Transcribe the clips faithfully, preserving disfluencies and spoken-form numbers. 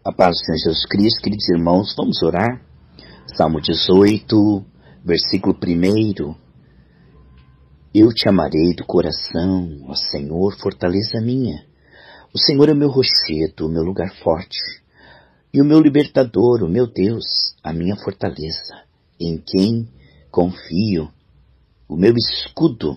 A paz do Senhor Jesus Cristo, queridos irmãos, vamos orar. Salmo dezoito, versículo um. Eu te amarei do coração, ó Senhor, fortaleza minha. O Senhor é o meu rochedo, o meu lugar forte, e o meu libertador, o meu Deus, a minha fortaleza, em quem confio, o meu escudo,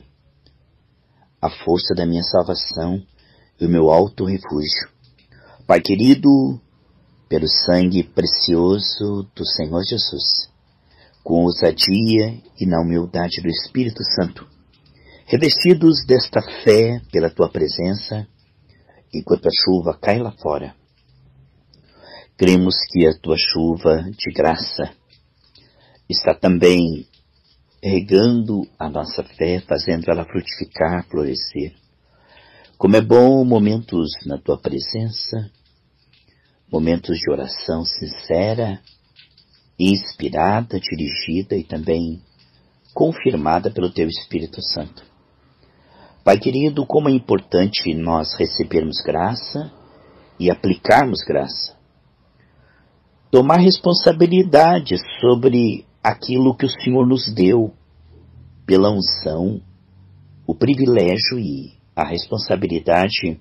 a força da minha salvação e o meu alto refúgio. Pai querido, pelo sangue precioso do Senhor Jesus, com ousadia e na humildade do Espírito Santo, revestidos desta fé pela Tua presença, enquanto a chuva cai lá fora, cremos que a Tua chuva de graça está também regando a nossa fé, fazendo ela frutificar, florescer. Como é bom momentos na Tua presença, momentos de oração sincera, inspirada, dirigida e também confirmada pelo Teu Espírito Santo. Pai querido, como é importante nós recebermos graça e aplicarmos graça. Tomar responsabilidade sobre aquilo que o Senhor nos deu pela unção, o privilégio e a responsabilidade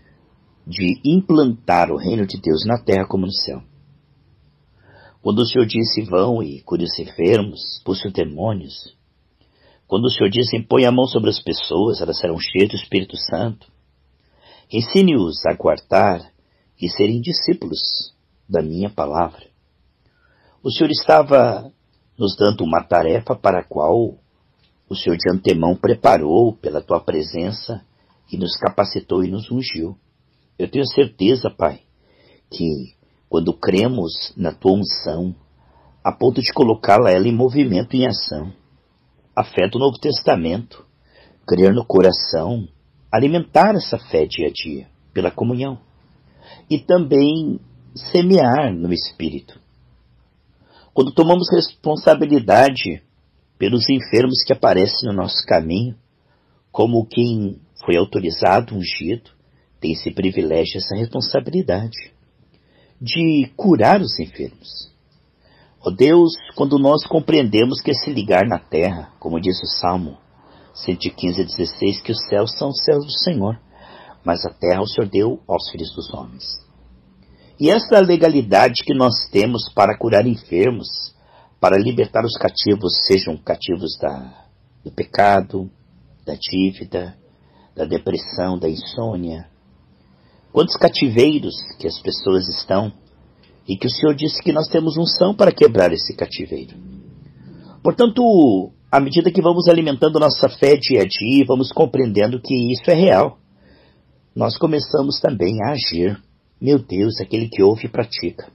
de implantar o reino de Deus na terra como no céu. Quando o Senhor disse, vão e cure os enfermos, expulse os demônios. Quando o Senhor disse, põe a mão sobre as pessoas, elas serão cheias do Espírito Santo. Ensine-os a guardar e serem discípulos da minha palavra. O Senhor estava nos dando uma tarefa para a qual o Senhor de antemão preparou pela Tua presença e nos capacitou e nos ungiu. Eu tenho certeza, Pai, que quando cremos na Tua unção, a ponto de colocá-la ela em movimento, em ação, a fé do Novo Testamento, crer no coração, alimentar essa fé dia a dia, pela comunhão, e também semear no Espírito. Quando tomamos responsabilidade pelos enfermos que aparecem no nosso caminho, como quem foi autorizado, ungido, tem esse privilégio, essa responsabilidade de curar os enfermos. Ó Deus, quando nós compreendemos que esse ligar na terra, como diz o Salmo cento e quinze, dezesseis, que os céus são os céus do Senhor, mas a terra o Senhor deu aos filhos dos homens. E essa legalidade que nós temos para curar enfermos, para libertar os cativos, sejam cativos da, do pecado, da dívida, da depressão, da insônia. Quantos cativeiros que as pessoas estão, e que o Senhor disse que nós temos unção para quebrar esse cativeiro. Portanto, à medida que vamos alimentando nossa fé dia a dia, vamos compreendendo que isso é real, nós começamos também a agir. Meu Deus, aquele que ouve e pratica.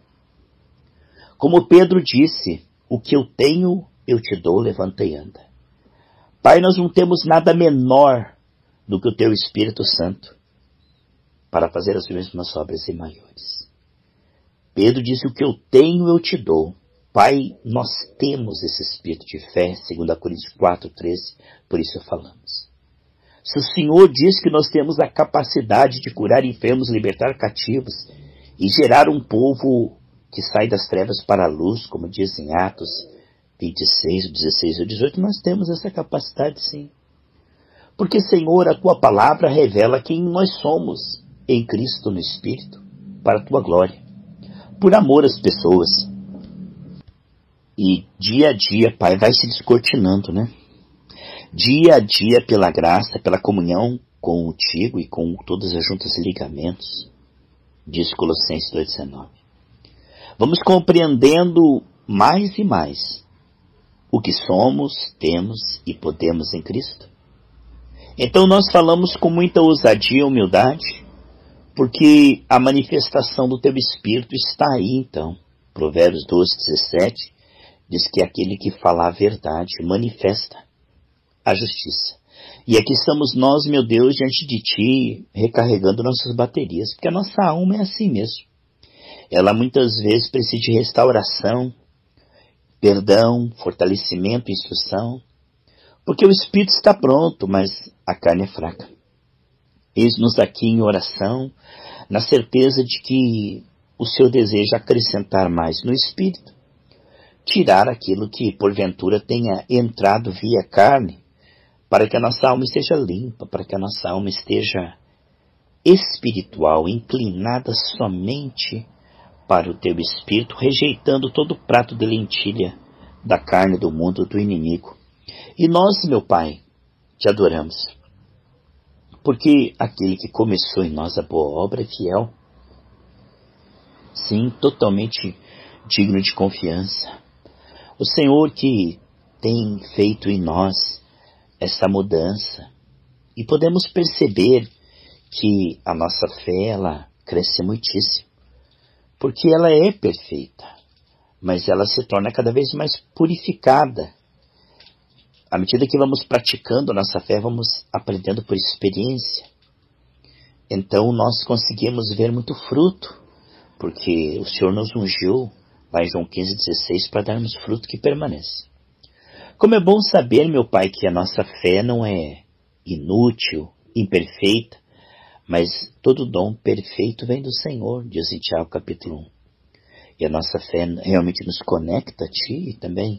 Como Pedro disse, o que eu tenho, eu te dou, levanta e anda. Pai, nós não temos nada menor do que o Teu Espírito Santo para fazer as mesmas obras e maiores. Pedro disse, o que eu tenho eu te dou. Pai, nós temos esse espírito de fé, segundo Coríntios quatro, treze, por isso falamos. Se o Senhor diz que nós temos a capacidade de curar enfermos, libertar cativos e gerar um povo que sai das trevas para a luz, como diz em Atos vinte e seis, dezesseis e dezoito, nós temos essa capacidade sim. Porque, Senhor, a Tua palavra revela quem nós somos em Cristo no Espírito, para a Tua glória. Por amor às pessoas. E dia a dia, Pai, vai se descortinando, né? Dia a dia, pela graça, pela comunhão contigo e com todas as juntas e ligamentos, diz Colossenses dois, dezenove. Vamos compreendendo mais e mais o que somos, temos e podemos em Cristo. Então nós falamos com muita ousadia e humildade, porque a manifestação do Teu Espírito está aí, então. Provérbios doze, dezessete, diz que aquele que fala a verdade manifesta a justiça. E aqui estamos nós, meu Deus, diante de Ti, recarregando nossas baterias, porque a nossa alma é assim mesmo. Ela muitas vezes precisa de restauração, perdão, fortalecimento, instrução, porque o Espírito está pronto, mas a carne é fraca. Eis-nos aqui em oração, na certeza de que o Senhor deseja acrescentar mais no espírito, tirar aquilo que porventura tenha entrado via carne, para que a nossa alma esteja limpa, para que a nossa alma esteja espiritual, inclinada somente para o teu espírito, rejeitando todo o prato de lentilha da carne do mundo do inimigo. E nós, meu Pai, te adoramos, porque aquele que começou em nós a boa obra é fiel, sim, totalmente digno de confiança. O Senhor que tem feito em nós essa mudança, e podemos perceber que a nossa fé, ela cresce muitíssimo, porque ela é perfeita, mas ela se torna cada vez mais purificada. À medida que vamos praticando a nossa fé, vamos aprendendo por experiência. Então nós conseguimos ver muito fruto, porque o Senhor nos ungiu, lá em João quinze, dezesseis, para darmos fruto que permanece. Como é bom saber, meu Pai, que a nossa fé não é inútil, imperfeita, mas todo dom perfeito vem do Senhor, diz em Tiago capítulo um. E a nossa fé realmente nos conecta a Ti e também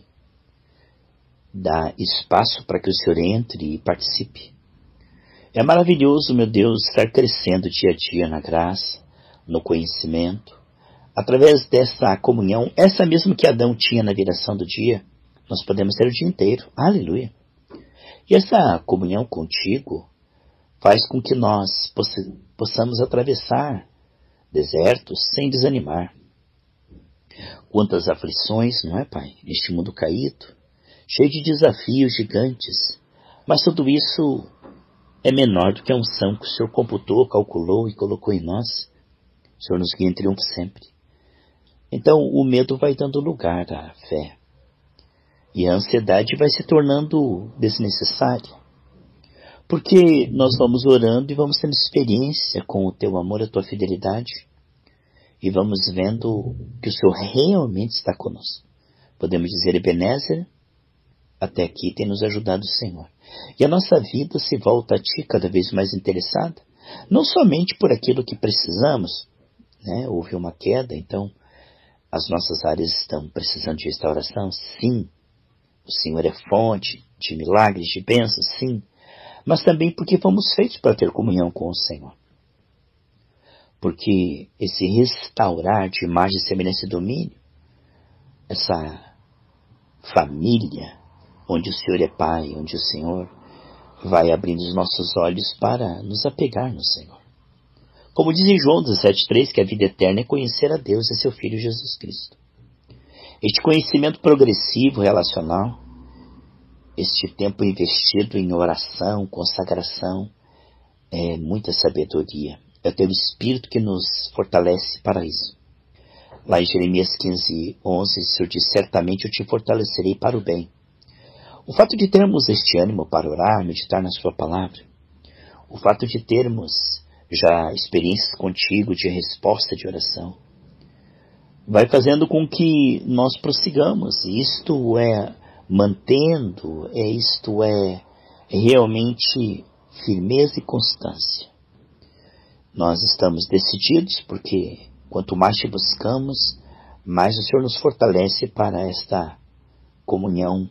dá espaço para que o Senhor entre e participe. É maravilhoso, meu Deus, estar crescendo dia a dia na graça, no conhecimento, através dessa comunhão, essa mesma que Adão tinha na viração do dia, nós podemos ter o dia inteiro. Aleluia! E essa comunhão contigo faz com que nós possamos atravessar desertos sem desanimar. Quantas aflições, não é, Pai? Neste mundo caído, cheio de desafios gigantes, mas tudo isso é menor do que a unção que o Senhor computou, calculou e colocou em nós. O Senhor nos guia em triunfo sempre. Então o medo vai dando lugar à fé, e a ansiedade vai se tornando desnecessária, porque nós vamos orando e vamos tendo experiência com o Teu amor, a Tua fidelidade, e vamos vendo que o Senhor realmente está conosco. Podemos dizer, Ebenezer, até aqui tem nos ajudado o Senhor. E a nossa vida se volta a Ti cada vez mais interessada, não somente por aquilo que precisamos, né? Houve uma queda, então as nossas áreas estão precisando de restauração, sim. O Senhor é fonte de milagres, de bênçãos, sim. Mas também porque fomos feitos para ter comunhão com o Senhor. Porque esse restaurar de imagem, semelhança e domínio, essa família, onde o Senhor é Pai, onde o Senhor vai abrindo os nossos olhos para nos apegar no Senhor. Como diz em João dezessete, três, que a vida eterna é conhecer a Deus e seu Filho Jesus Cristo. Este conhecimento progressivo, relacional, este tempo investido em oração, consagração, é muita sabedoria. É o Teu Espírito que nos fortalece para isso. Lá em Jeremias quinze, onze, o Senhor diz, certamente eu te fortalecerei para o bem. O fato de termos este ânimo para orar, meditar na Sua palavra, o fato de termos já experiências contigo de resposta de oração, vai fazendo com que nós prossigamos. Isto é mantendo, é isto é, é realmente firmeza e constância. Nós estamos decididos porque quanto mais Te buscamos, mais o Senhor nos fortalece para esta comunhão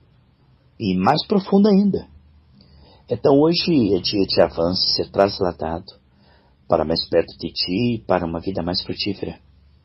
e mais profunda ainda. Então hoje é dia de avanço, ser trasladado para mais perto de Ti, para uma vida mais frutífera.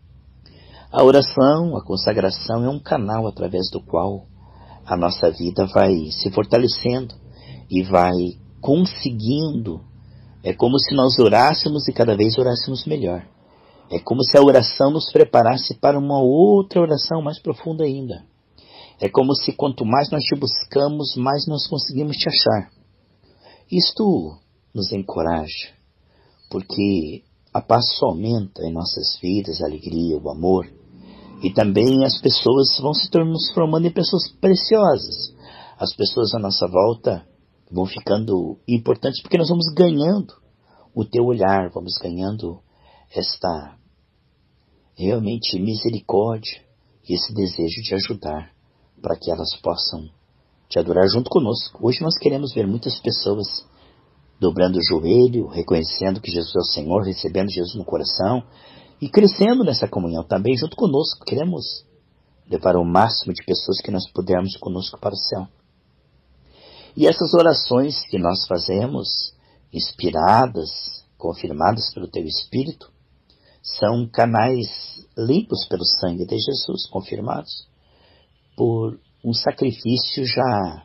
A oração, a consagração é um canal através do qual a nossa vida vai se fortalecendo e vai conseguindo. É como se nós orássemos e cada vez orássemos melhor. É como se a oração nos preparasse para uma outra oração mais profunda ainda. É como se quanto mais nós Te buscamos, mais nós conseguimos Te achar. Isto nos encoraja, porque a paz só aumenta em nossas vidas, a alegria, o amor, e também as pessoas vão se transformando em pessoas preciosas. As pessoas à nossa volta vão ficando importantes porque nós vamos ganhando o Teu olhar, vamos ganhando esta realmente misericórdia e esse desejo de ajudar para que elas possam Te adorar junto conosco. Hoje nós queremos ver muitas pessoas dobrando o joelho, reconhecendo que Jesus é o Senhor, recebendo Jesus no coração e crescendo nessa comunhão também junto conosco. Queremos levar o máximo de pessoas que nós pudermos conosco para o céu. E essas orações que nós fazemos, inspiradas, confirmadas pelo Teu Espírito, são canais limpos pelo sangue de Jesus, confirmados por um sacrifício já,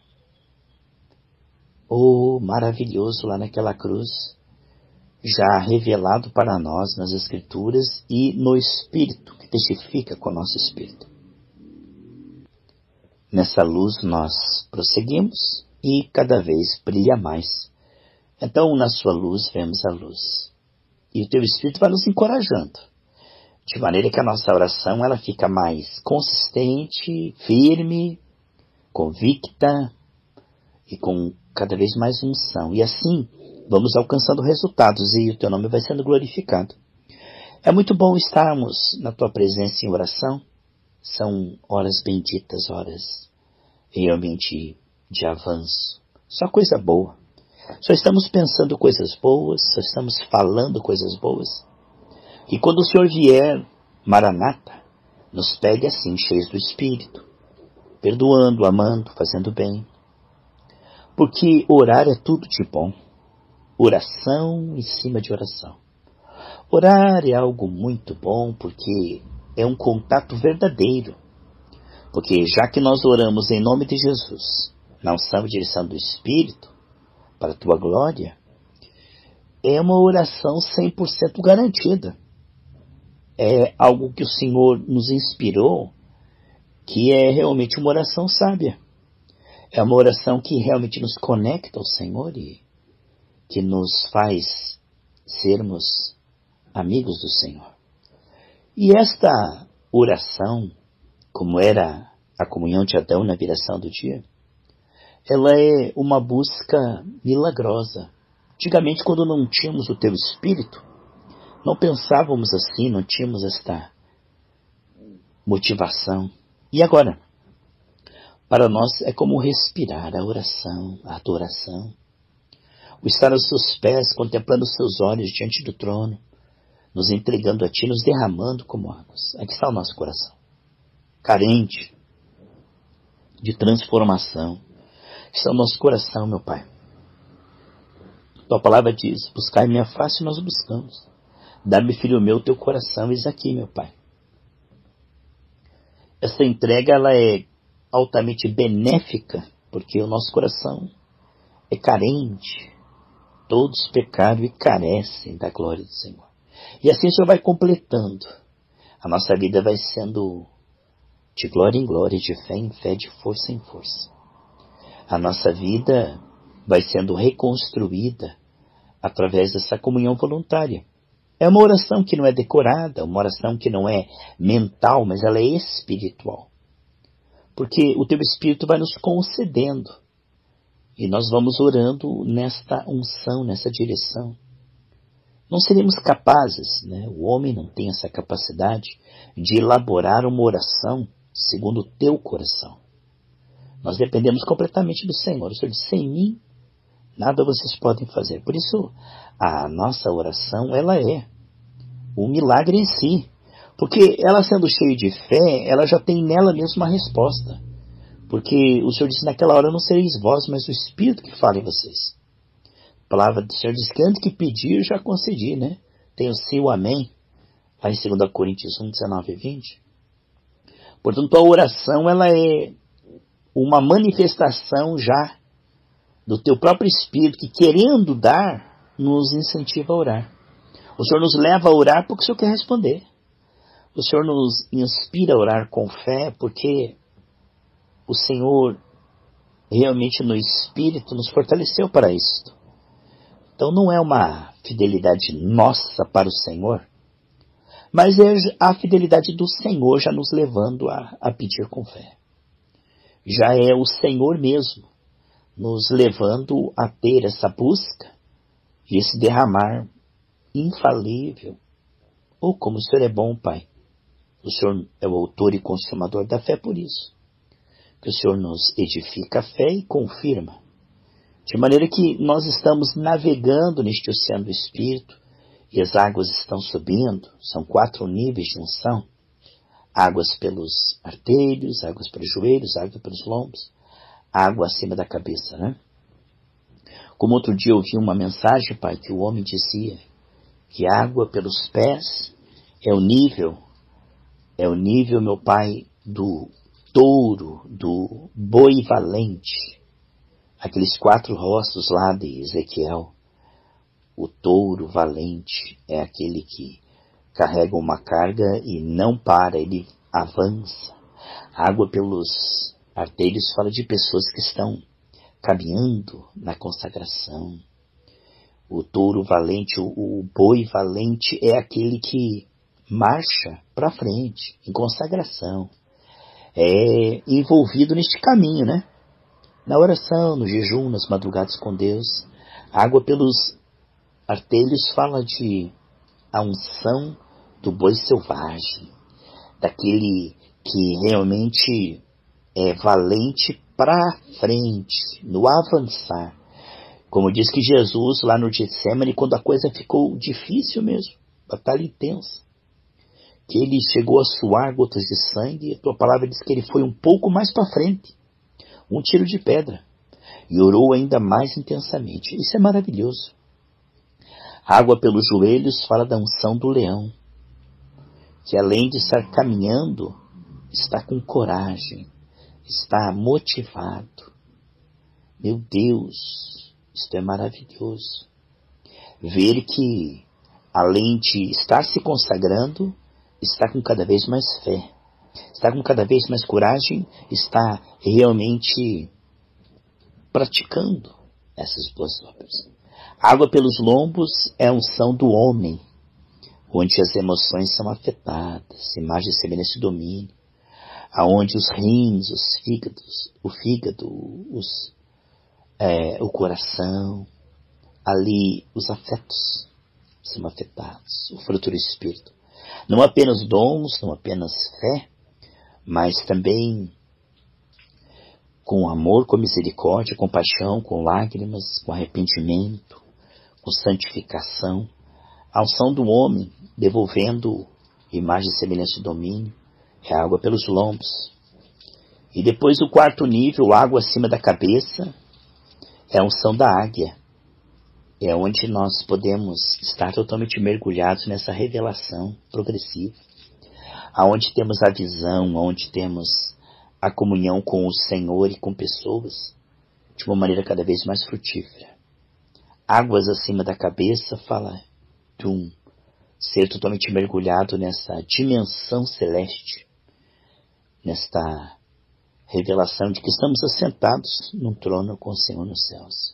oh, maravilhoso lá naquela cruz, já revelado para nós nas Escrituras e no Espírito, que testifica com o nosso Espírito. Nessa luz nós prosseguimos e cada vez brilha mais. Então, na sua luz, vemos a luz. E o Teu Espírito vai nos encorajando, de maneira que a nossa oração ela fica mais consistente, firme, convicta e com cada vez mais unção. E assim, vamos alcançando resultados e o Teu nome vai sendo glorificado. É muito bom estarmos na Tua presença em oração. São horas benditas, horas realmente de avanço. Só coisa boa. Só estamos pensando coisas boas, só estamos falando coisas boas. E quando o Senhor vier, Maranata, nos pegue assim, cheios do Espírito, perdoando, amando, fazendo bem. Porque orar é tudo de bom. Oração em cima de oração. Orar é algo muito bom porque é um contato verdadeiro. Porque já que nós oramos em nome de Jesus, na unção e direção do Espírito, para a Tua glória, é uma oração cem por cento garantida. É algo que o Senhor nos inspirou, que é realmente uma oração sábia. É uma oração que realmente nos conecta ao Senhor e que nos faz sermos amigos do Senhor. E esta oração, como era a comunhão de Adão na viração do dia, ela é uma busca milagrosa. Antigamente, quando não tínhamos o Teu Espírito, não pensávamos assim, não tínhamos esta motivação. E agora? Para nós é como respirar a oração, a adoração. O estar aos Seus pés, contemplando os Seus olhos diante do trono, nos entregando a Ti, nos derramando como águas. Aqui está o nosso coração, carente de transformação. Aqui está o nosso coração, meu Pai. Tua palavra diz, buscai minha face e nós o buscamos. Dá-me, filho meu, teu coração, eis aqui, meu Pai. Essa entrega ela é altamente benéfica, porque o nosso coração é carente. Todos pecaram e carecem da glória do Senhor. E assim o Senhor vai completando. A nossa vida vai sendo de glória em glória, de fé em fé, de força em força. A nossa vida vai sendo reconstruída através dessa comunhão voluntária. É uma oração que não é decorada, uma oração que não é mental, mas ela é espiritual. Porque o Teu Espírito vai nos concedendo. E nós vamos orando nesta unção, nessa direção. Não seremos capazes, né? O homem não tem essa capacidade de elaborar uma oração segundo o Teu coração. Nós dependemos completamente do Senhor. O Senhor disse, sem mim, nada vocês podem fazer. Por isso, a nossa oração, ela é um milagre em si. Porque ela sendo cheia de fé, ela já tem nela mesmo uma resposta. Porque o Senhor disse, naquela hora não sereis vós, mas o Espírito que fala em vocês. A palavra do Senhor diz que antes que pedir, já concedi, né? Tem o seu amém, lá em dois Coríntios um, dezenove e vinte. Portanto, a oração, ela é uma manifestação já do Teu próprio Espírito, que querendo dar, nos incentiva a orar. O Senhor nos leva a orar porque o Senhor quer responder. O Senhor nos inspira a orar com fé porque o Senhor realmente no Espírito nos fortaleceu para isso. Então não é uma fidelidade nossa para o Senhor, mas é a fidelidade do Senhor já nos levando a, a pedir com fé. Já é o Senhor mesmo nos levando a ter essa busca e esse derramar infalível. Oh, como o Senhor é bom, Pai. O Senhor é o autor e consumador da fé por isso. Que o Senhor nos edifica a fé e confirma. De maneira que nós estamos navegando neste oceano do Espírito e as águas estão subindo, são quatro níveis de unção, águas pelos artelhos, águas pelos joelhos, água pelos lombos, água acima da cabeça, né? Como outro dia eu ouvi uma mensagem, Pai, que o homem dizia que água pelos pés é o nível, é o nível, meu Pai, do touro, do boi valente, aqueles quatro rostos lá de Ezequiel. O touro valente é aquele que carrega uma carga e não para, ele avança. A água pelos artelhos fala de pessoas que estão caminhando na consagração. O touro valente, o, o boi valente é aquele que marcha para frente, em consagração. É envolvido neste caminho, né? Na oração, no jejum, nas madrugadas com Deus. A água pelos artelhos fala de a unção do boi selvagem, daquele que realmente é valente para frente, no avançar. Como diz que Jesus, lá no Getsemane, quando a coisa ficou difícil mesmo, batalha intensa, que ele chegou a suar gotas de sangue, a tua palavra diz que ele foi um pouco mais para frente, um tiro de pedra, e orou ainda mais intensamente. Isso é maravilhoso. Água pelos joelhos fala da unção do leão, que além de estar caminhando, está com coragem, está motivado. Meu Deus, isto é maravilhoso. Ver que, além de estar se consagrando, está com cada vez mais fé, está com cada vez mais coragem, está realmente praticando essas boas obras. Água pelos lombos é a unção do homem, onde as emoções são afetadas, imagem, semelhança e domínio, aonde os rins, os fígados, o fígado, os, é, o coração, ali os afetos são afetados, o fruto do Espírito. Não apenas dons, não apenas fé, mas também com amor, com misericórdia, com paixão, com lágrimas, com arrependimento, com santificação. A unção do homem, devolvendo imagem, semelhança e domínio, é água pelos lombos. E depois o quarto nível, água acima da cabeça, é a unção da águia. É onde nós podemos estar totalmente mergulhados nessa revelação progressiva. Aonde temos a visão, onde temos a comunhão com o Senhor e com pessoas, de uma maneira cada vez mais frutífera. Águas acima da cabeça fala de um ser totalmente mergulhado nessa dimensão celeste, nesta revelação de que estamos assentados num trono com o Senhor nos céus.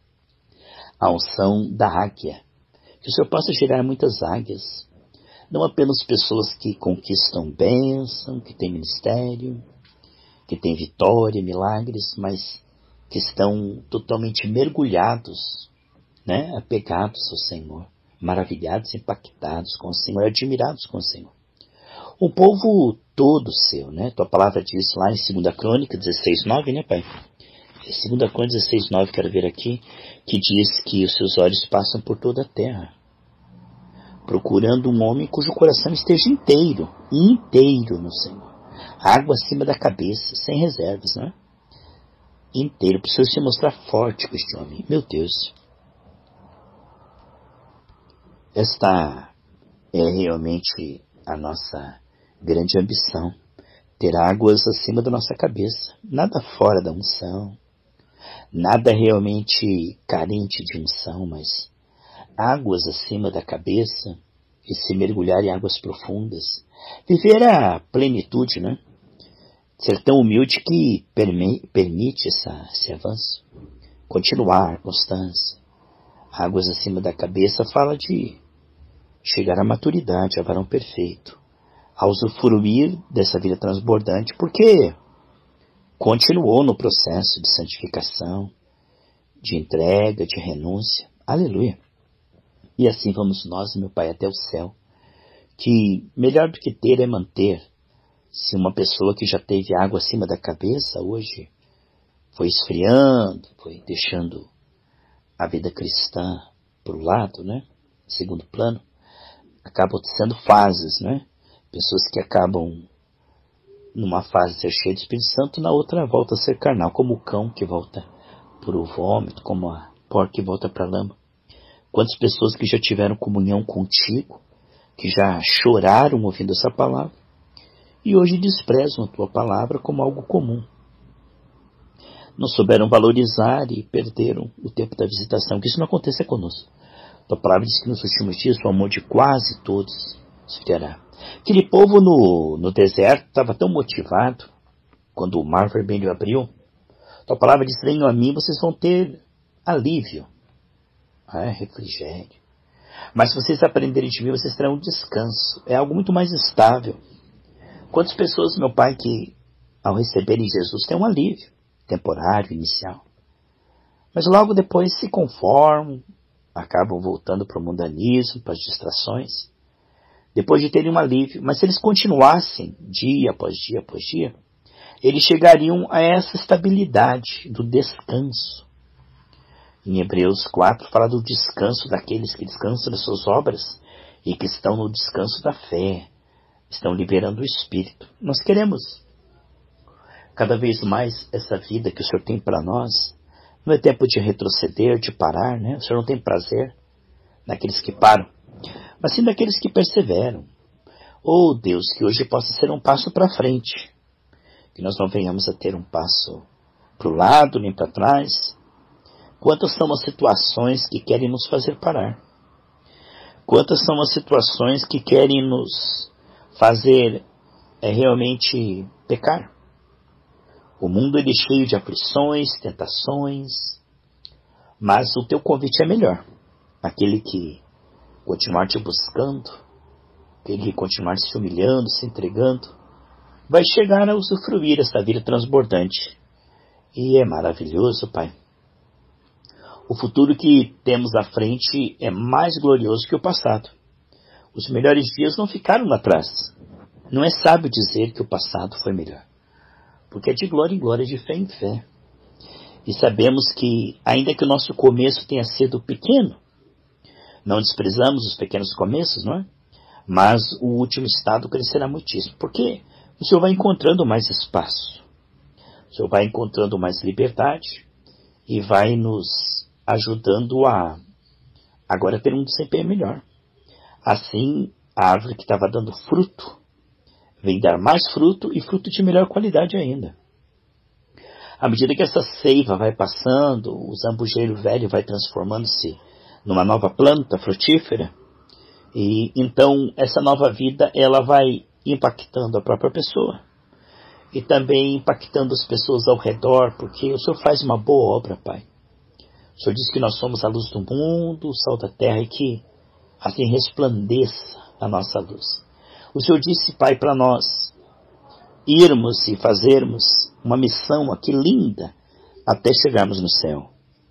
A unção da águia, que o Senhor possa gerar muitas águias, não apenas pessoas que conquistam bênção, que têm ministério, que têm vitória, milagres, mas que estão totalmente mergulhados, né, apegados ao Senhor, maravilhados, impactados com o Senhor, admirados com o Senhor. O povo todo seu, né? Tua palavra diz lá em segunda Crônica dezesseis, nove, né, Pai? segunda Crônica dezesseis, nove, quero ver aqui, que diz que os seus olhos passam por toda a terra, procurando um homem cujo coração esteja inteiro, inteiro no Senhor. Água acima da cabeça, sem reservas, né? Inteiro, precisa se mostrar forte com este homem. Meu Deus. Esta é realmente a nossa grande ambição, ter águas acima da nossa cabeça, nada fora da unção, nada realmente carente de unção, mas águas acima da cabeça e se mergulhar em águas profundas, viver a plenitude, né? Ser tão humilde que permite essa, esse avanço, continuar, constância. Águas acima da cabeça fala de chegar à maturidade, a varão perfeito, a usufruir dessa vida transbordante, porque continuou no processo de santificação, de entrega, de renúncia. Aleluia. E assim vamos nós, meu Pai, até o céu, que melhor do que ter é manter. Se uma pessoa que já teve água acima da cabeça hoje foi esfriando, foi deixando a vida cristã para o lado, né? Segundo plano, acabam sendo fases, né? Pessoas que acabam numa fase ser cheia do Espírito Santo, na outra volta a ser carnal, como o cão que volta para o vômito, como a porca que volta para a lama. Quantas pessoas que já tiveram comunhão contigo, que já choraram ouvindo essa palavra, e hoje desprezam a tua palavra como algo comum. Não souberam valorizar e perderam o tempo da visitação, que isso não aconteça conosco. A tua palavra diz que nos últimos dias o amor de quase todos se terá. Aquele povo no, no deserto estava tão motivado, quando o mar vermelho abriu. A tua palavra diz: venham a mim, vocês vão ter alívio, ah, refrigério. Mas se vocês aprenderem de mim, vocês terão um descanso. É algo muito mais estável. Quantas pessoas, meu Pai, que ao receberem Jesus têm um alívio temporário, inicial, mas logo depois se conformam, acabam voltando para o mundanismo, para as distrações, depois de terem um alívio. Mas se eles continuassem dia após dia após dia, eles chegariam a essa estabilidade do descanso. Em Hebreus quatro fala do descanso daqueles que descansam das suas obras e que estão no descanso da fé, estão liberando o Espírito. Nós queremos cada vez mais essa vida que o Senhor tem para nós. Não é tempo de retroceder, de parar, né? O Senhor não tem prazer naqueles que param, mas sim daqueles que perseveram. Oh Deus, que hoje possa ser um passo para frente, que nós não venhamos a ter um passo para o lado nem para trás. Quantas são as situações que querem nos fazer parar? Quantas são as situações que querem nos fazer é, realmente pecar? O mundo ele é cheio de aflições, tentações, mas o teu convite é melhor. Aquele que continuar te buscando, aquele que continuar se humilhando, se entregando, vai chegar a usufruir essa vida transbordante. E é maravilhoso, Pai. O futuro que temos à frente é mais glorioso que o passado. Os melhores dias não ficaram lá atrás. Não é sábio dizer que o passado foi melhor, porque é de glória em glória, de fé em fé. E sabemos que, ainda que o nosso começo tenha sido pequeno, não desprezamos os pequenos começos, não é? Mas o último estado crescerá muitíssimo, porque o Senhor vai encontrando mais espaço, o Senhor vai encontrando mais liberdade e vai nos ajudando a agora ter um desempenho melhor. Assim, a árvore que estava dando fruto vem dar mais fruto e fruto de melhor qualidade ainda. À medida que essa seiva vai passando, o zambujeiro velho vai transformando-se numa nova planta frutífera, e então essa nova vida ela vai impactando a própria pessoa e também impactando as pessoas ao redor, porque o Senhor faz uma boa obra, Pai. O Senhor diz que nós somos a luz do mundo, o sal da terra, e que assim resplandeça a nossa luz. O Senhor disse, Pai, para nós irmos e fazermos uma missão aqui linda até chegarmos no céu.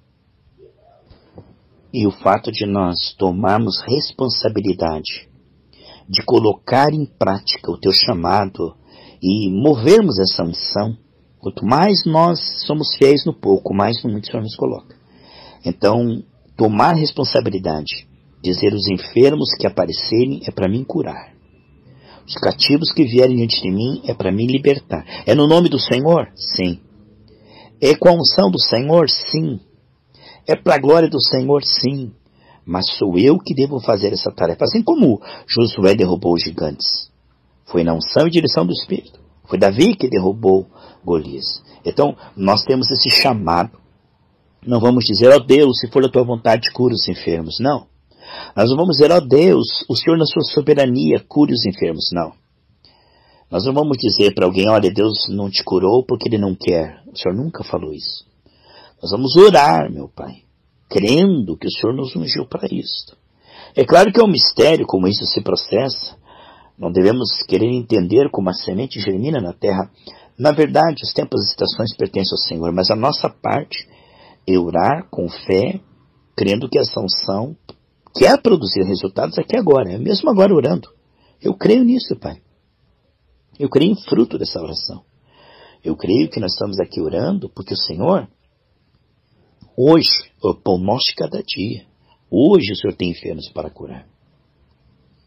E o fato de nós tomarmos responsabilidade de colocar em prática o teu chamado e movermos essa unção, quanto mais nós somos fiéis no pouco, mais no muito o Senhor nos coloca. Então, tomar responsabilidade, dizer os enfermos que aparecerem é para mim curar. Os cativos que vierem diante de mim é para mim libertar. É no nome do Senhor? Sim. É com a unção do Senhor? Sim. É para a glória do Senhor? Sim. Mas sou eu que devo fazer essa tarefa. Assim como Josué derrubou os gigantes. Foi na unção e direção do Espírito. Foi Davi que derrubou Golias. Então, nós temos esse chamado. Não vamos dizer, ó Deus, se for da tua vontade, cura os enfermos. Não. Nós não vamos dizer, ó Deus, o Senhor na sua soberania cure os enfermos. Não. Nós não vamos dizer para alguém, olha, Deus não te curou porque Ele não quer. O Senhor nunca falou isso. Nós vamos orar, meu Pai, crendo que o Senhor nos ungiu para isso. É claro que é um mistério como isso se processa. Não devemos querer entender como a semente germina na terra. Na verdade, os tempos e as estações pertencem ao Senhor, mas a nossa parte é orar com fé, crendo que essa unção quer produzir resultados aqui agora, é mesmo agora orando. Eu creio nisso, Pai. Eu creio em fruto dessa oração. Eu creio que nós estamos aqui orando porque o Senhor, hoje, é o pão nosso de cada dia. Hoje o Senhor tem enfermos para curar.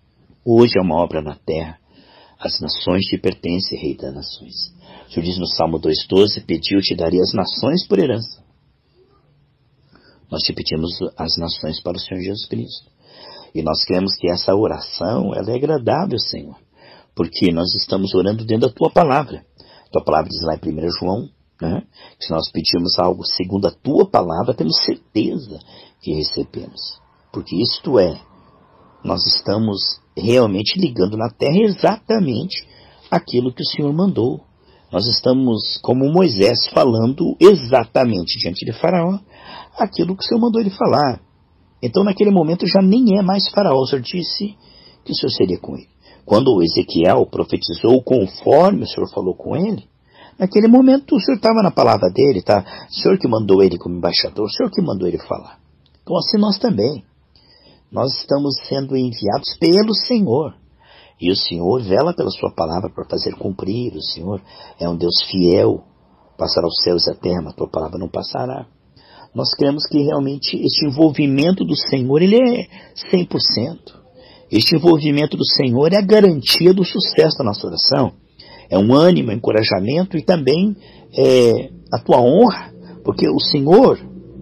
Hoje é uma obra na terra. As nações te pertencem, Rei das nações. O Senhor diz no Salmo dois, doze, pediu, te daria as nações por herança. Nós te pedimos as nações para o Senhor Jesus Cristo. E nós queremos que essa oração, ela é agradável, Senhor. Porque nós estamos orando dentro da Tua Palavra. A Tua Palavra diz lá em primeiro João, né, que se nós pedirmos algo segundo a Tua Palavra, temos certeza que recebemos. Porque isto é, nós estamos realmente ligando na terra exatamente aquilo que o Senhor mandou. Nós estamos, como Moisés, falando exatamente diante de Faraó aquilo que o Senhor mandou ele falar. Então, naquele momento, já nem é mais Faraó. O Senhor disse que o Senhor seria com ele. Quando Ezequiel profetizou conforme o Senhor falou com ele, naquele momento o Senhor estava na palavra dele, tá? O Senhor que mandou ele como embaixador, o Senhor que mandou ele falar. Então, assim nós também. Nós estamos sendo enviados pelo Senhor. E o Senhor vela pela sua palavra para fazer cumprir. O Senhor é um Deus fiel. Passará os céus e a terra, mas a tua palavra não passará. Nós cremos que realmente este envolvimento do Senhor, ele é cem por cento. Este envolvimento do Senhor é a garantia do sucesso da nossa oração. É um ânimo, um encorajamento e também é, a tua honra, porque o Senhor,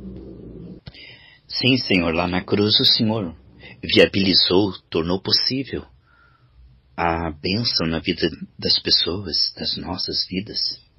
sim, Senhor, lá na cruz o Senhor viabilizou, tornou possível a bênção na vida das pessoas, das nossas vidas.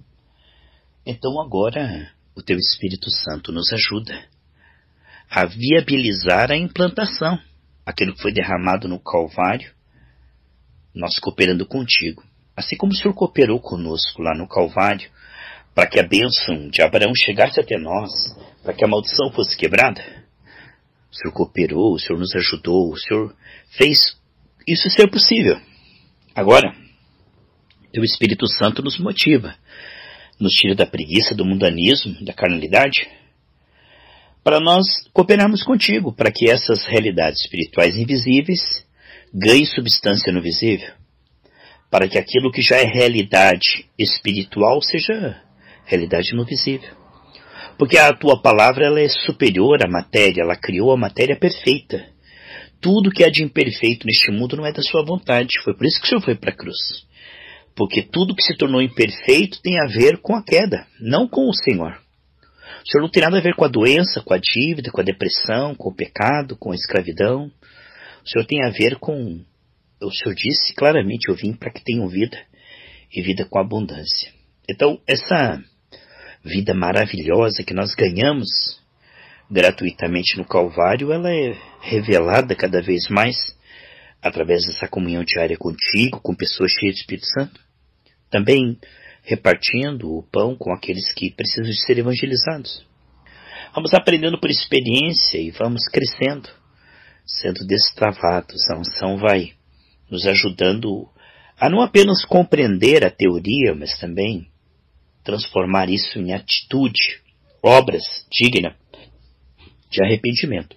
Então agora o Teu Espírito Santo nos ajuda a viabilizar a implantação, aquilo que foi derramado no Calvário, nós cooperando contigo. Assim como o Senhor cooperou conosco lá no Calvário, para que a bênção de Abraão chegasse até nós, para que a maldição fosse quebrada, o Senhor cooperou, o Senhor nos ajudou, o Senhor fez isso ser possível. Agora, Teu Espírito Santo nos motiva, nos tira da preguiça, do mundanismo, da carnalidade, para nós cooperarmos contigo, para que essas realidades espirituais invisíveis ganhem substância no visível, para que aquilo que já é realidade espiritual seja realidade no visível. Porque a Tua palavra, ela é superior à matéria, ela criou a matéria perfeita. Tudo que há de imperfeito neste mundo não é da sua vontade, foi por isso que o Senhor foi para a cruz. Porque tudo que se tornou imperfeito tem a ver com a queda, não com o Senhor. O Senhor não tem nada a ver com a doença, com a dívida, com a depressão, com o pecado, com a escravidão. O Senhor tem a ver com... O Senhor disse claramente, eu vim para que tenham vida, e vida com abundância. Então, essa vida maravilhosa que nós ganhamos gratuitamente no Calvário, ela é revelada cada vez mais através dessa comunhão diária contigo, com pessoas cheias do Espírito Santo. Também repartindo o pão com aqueles que precisam de ser evangelizados. Vamos aprendendo por experiência e vamos crescendo, sendo destravados. A unção vai nos ajudando a não apenas compreender a teoria, mas também transformar isso em atitude, obras dignas de arrependimento.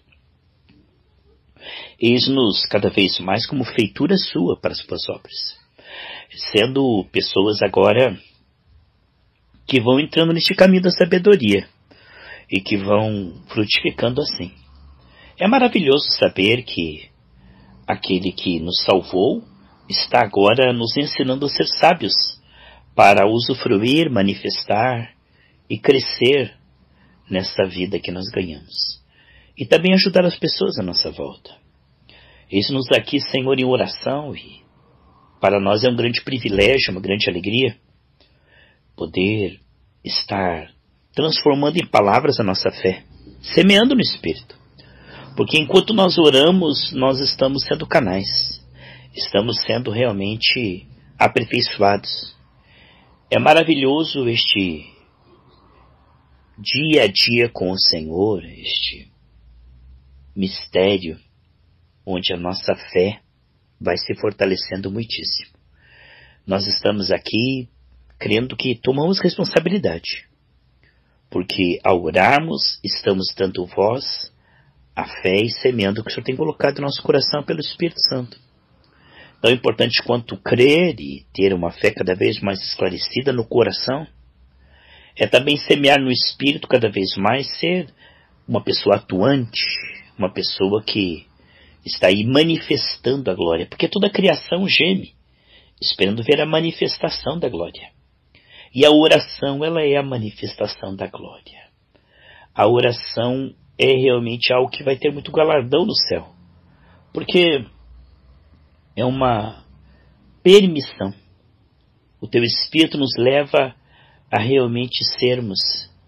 Eis-nos cada vez mais como feitura sua para as suas obras, sendo pessoas agora que vão entrando neste caminho da sabedoria e que vão frutificando assim. É maravilhoso saber que aquele que nos salvou está agora nos ensinando a ser sábios para usufruir, manifestar e crescer nessa vida que nós ganhamos. E também ajudar as pessoas à nossa volta. Eis-nos aqui, Senhor, em oração, e para nós é um grande privilégio, uma grande alegria poder estar transformando em palavras a nossa fé, semeando no Espírito. Porque enquanto nós oramos, nós estamos sendo canais, estamos sendo realmente aperfeiçoados. É maravilhoso este dia a dia com o Senhor, este mistério onde a nossa fé vai se fortalecendo muitíssimo. Nós estamos aqui crendo que tomamos responsabilidade, porque ao orarmos estamos dando voz à fé e semeando o que o Senhor tem colocado no nosso coração pelo Espírito Santo. Tão importante quanto crer e ter uma fé cada vez mais esclarecida no coração, é também semear no Espírito cada vez mais, ser uma pessoa atuante, uma pessoa que está aí manifestando a glória, porque toda a criação geme, esperando ver a manifestação da glória. E a oração, ela é a manifestação da glória. A oração é realmente algo que vai ter muito galardão no céu, porque é uma permissão. O teu Espírito nos leva a realmente sermos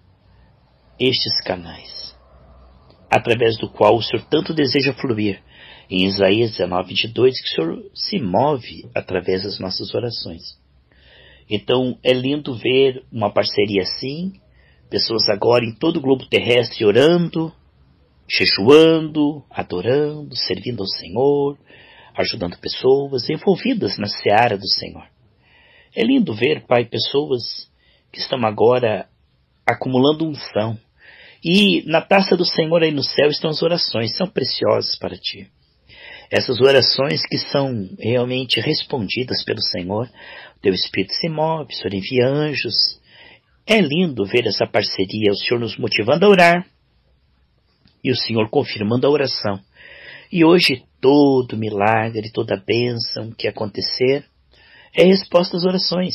estes canais, através do qual o Senhor tanto deseja fluir. Em Isaías dezenove, vinte e dois, que o Senhor se move através das nossas orações. Então é lindo ver uma parceria assim, pessoas agora em todo o globo terrestre orando, jejuando, adorando, servindo ao Senhor, ajudando pessoas envolvidas na seara do Senhor. É lindo ver, Pai, pessoas que estão agora acumulando unção. E na taça do Senhor aí no céu estão as orações, são preciosas para Ti. Essas orações que são realmente respondidas pelo Senhor, o Teu Espírito se move, o Senhor envia anjos. É lindo ver essa parceria, o Senhor nos motivando a orar e o Senhor confirmando a oração. E hoje todo milagre, toda bênção que acontecer é resposta às orações.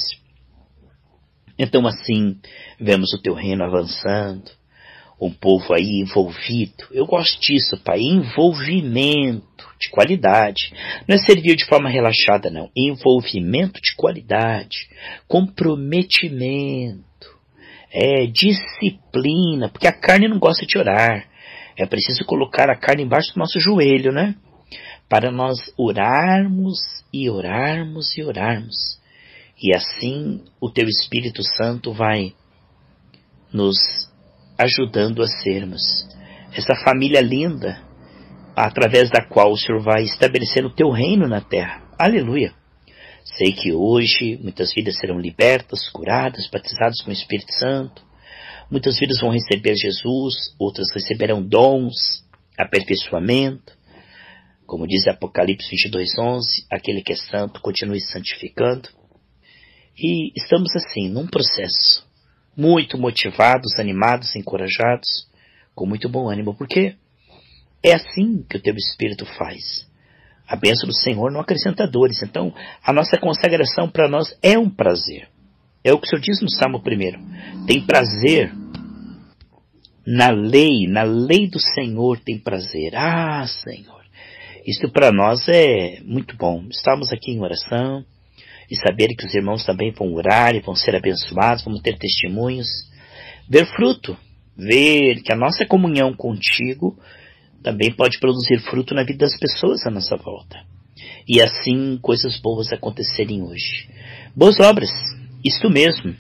Então assim, vemos o Teu reino avançando, um povo aí envolvido. Eu gosto disso, Pai, envolvimento de qualidade. Não é servir de forma relaxada, não. Envolvimento de qualidade, comprometimento, é disciplina, porque a carne não gosta de orar. É preciso colocar a carne embaixo do nosso joelho, né? Para nós orarmos e orarmos e orarmos. E assim o Teu Espírito Santo vai nos ajudando a sermos essa família linda, através da qual o Senhor vai estabelecendo o Teu reino na terra. Aleluia! Sei que hoje muitas vidas serão libertas, curadas, batizadas com o Espírito Santo. Muitas vidas vão receber Jesus, outras receberão dons, aperfeiçoamento. Como diz Apocalipse vinte e dois, onze, aquele que é santo continue se santificando. E estamos assim, num processo, muito motivados, animados, encorajados, com muito bom ânimo, porque é assim que o Teu Espírito faz. A bênção do Senhor não acrescenta dores. Então, a nossa consagração para nós é um prazer. É o que o Senhor diz no Salmo primeiro. Tem prazer na lei, na lei do Senhor tem prazer. Ah, Senhor, isso para nós é muito bom. Estamos aqui em oração e saber que os irmãos também vão orar e vão ser abençoados, vamos ter testemunhos, ver fruto, ver que a nossa comunhão contigo também pode produzir fruto na vida das pessoas à nossa volta. E assim coisas boas acontecerem hoje. Boas obras, isto mesmo.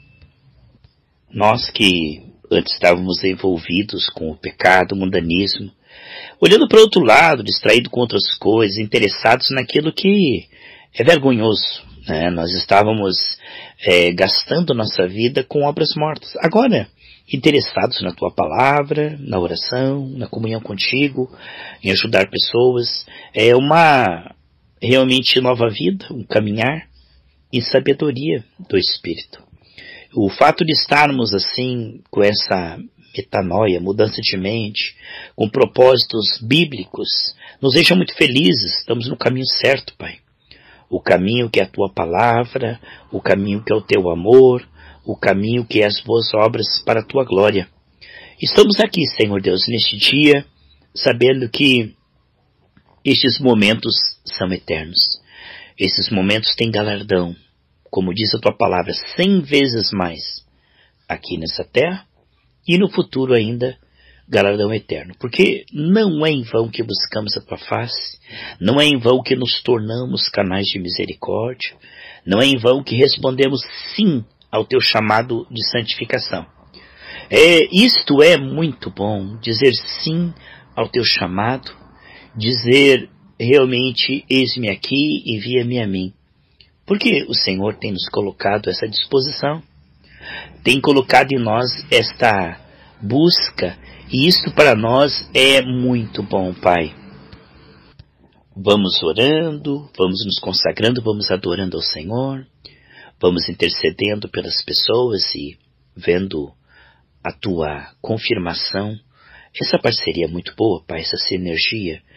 Nós que antes estávamos envolvidos com o pecado, o mundanismo, olhando para o outro lado, distraído com outras coisas, interessados naquilo que é vergonhoso, né? Nós estávamos é, gastando nossa vida com obras mortas. Agora, interessados na Tua palavra, na oração, na comunhão contigo, em ajudar pessoas, é uma realmente nova vida, um caminhar em sabedoria do Espírito. O fato de estarmos assim, com essa metanoia, mudança de mente, com propósitos bíblicos, nos deixa muito felizes. Estamos no caminho certo, Pai. O caminho que é a Tua palavra, o caminho que é o Teu amor, o caminho que é as boas obras para a Tua glória. Estamos aqui, Senhor Deus, neste dia, sabendo que estes momentos são eternos. Esses momentos têm galardão, como diz a Tua palavra, cem vezes mais aqui nessa terra e no futuro ainda galardão eterno. Porque não é em vão que buscamos a Tua face, não é em vão que nos tornamos canais de misericórdia, não é em vão que respondemos sim ao Teu chamado de santificação. É, isto é muito bom, dizer sim ao Teu chamado, dizer realmente, eis-me aqui, envia-me a mim. Porque o Senhor tem nos colocado essa disposição, tem colocado em nós esta busca, e isto para nós é muito bom, Pai. Vamos orando, vamos nos consagrando, vamos adorando ao Senhor, vamos intercedendo pelas pessoas e vendo a Tua confirmação. Essa parceria é muito boa, Pai, essa sinergia.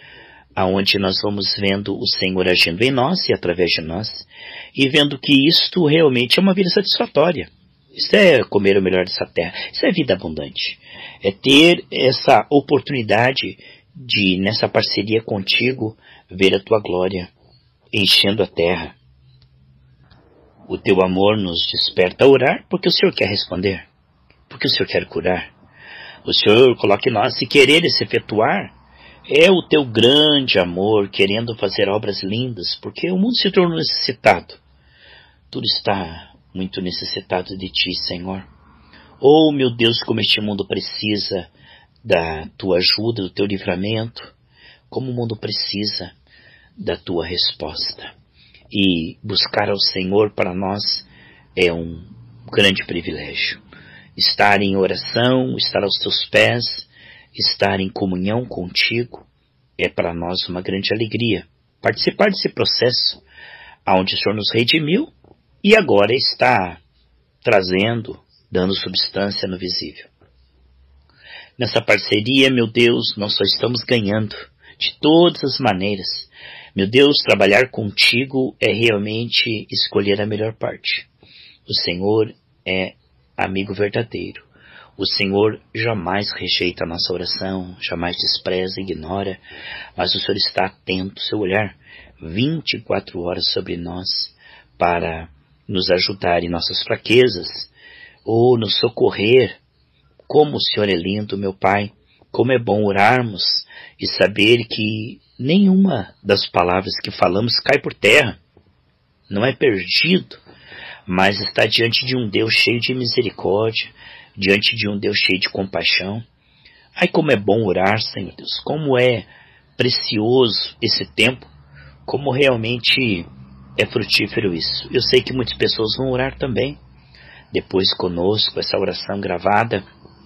aonde nós vamos vendo o Senhor agindo em nós e através de nós, e vendo que isto realmente é uma vida satisfatória. Isso é comer o melhor dessa terra, isso é vida abundante. É ter essa oportunidade de, nessa parceria contigo, ver a tua glória enchendo a terra. O teu amor nos desperta a orar, porque o Senhor quer responder, porque o Senhor quer curar. O Senhor coloca em nós, se querer se efetuar, é o teu grande amor, querendo fazer obras lindas, porque o mundo se tornou necessitado. Tudo está muito necessitado de ti, Senhor. Oh, meu Deus, como este mundo precisa da tua ajuda, do teu livramento, como o mundo precisa da tua resposta. E buscar ao Senhor para nós é um grande privilégio. Estar em oração, estar aos teus pés, estar em comunhão contigo, é para nós uma grande alegria. Participar desse processo, onde o Senhor nos redimiu e agora está trazendo, dando substância no visível. Nessa parceria, meu Deus, nós só estamos ganhando de todas as maneiras. Meu Deus, trabalhar contigo é realmente escolher a melhor parte. O Senhor é amigo verdadeiro. O Senhor jamais rejeita a nossa oração, jamais despreza, ignora, mas o Senhor está atento, seu olhar vinte e quatro horas sobre nós para nos ajudar em nossas fraquezas ou nos socorrer. Como o Senhor é lindo, meu Pai, como é bom orarmos e saber que nenhuma das palavras que falamos cai por terra, não é perdido, mas está diante de um Deus cheio de misericórdia, diante de um Deus cheio de compaixão. Ai, como é bom orar, Senhor Deus, como é precioso esse tempo, como realmente é frutífero isso. Eu sei que muitas pessoas vão orar também, depois conosco, essa oração gravada,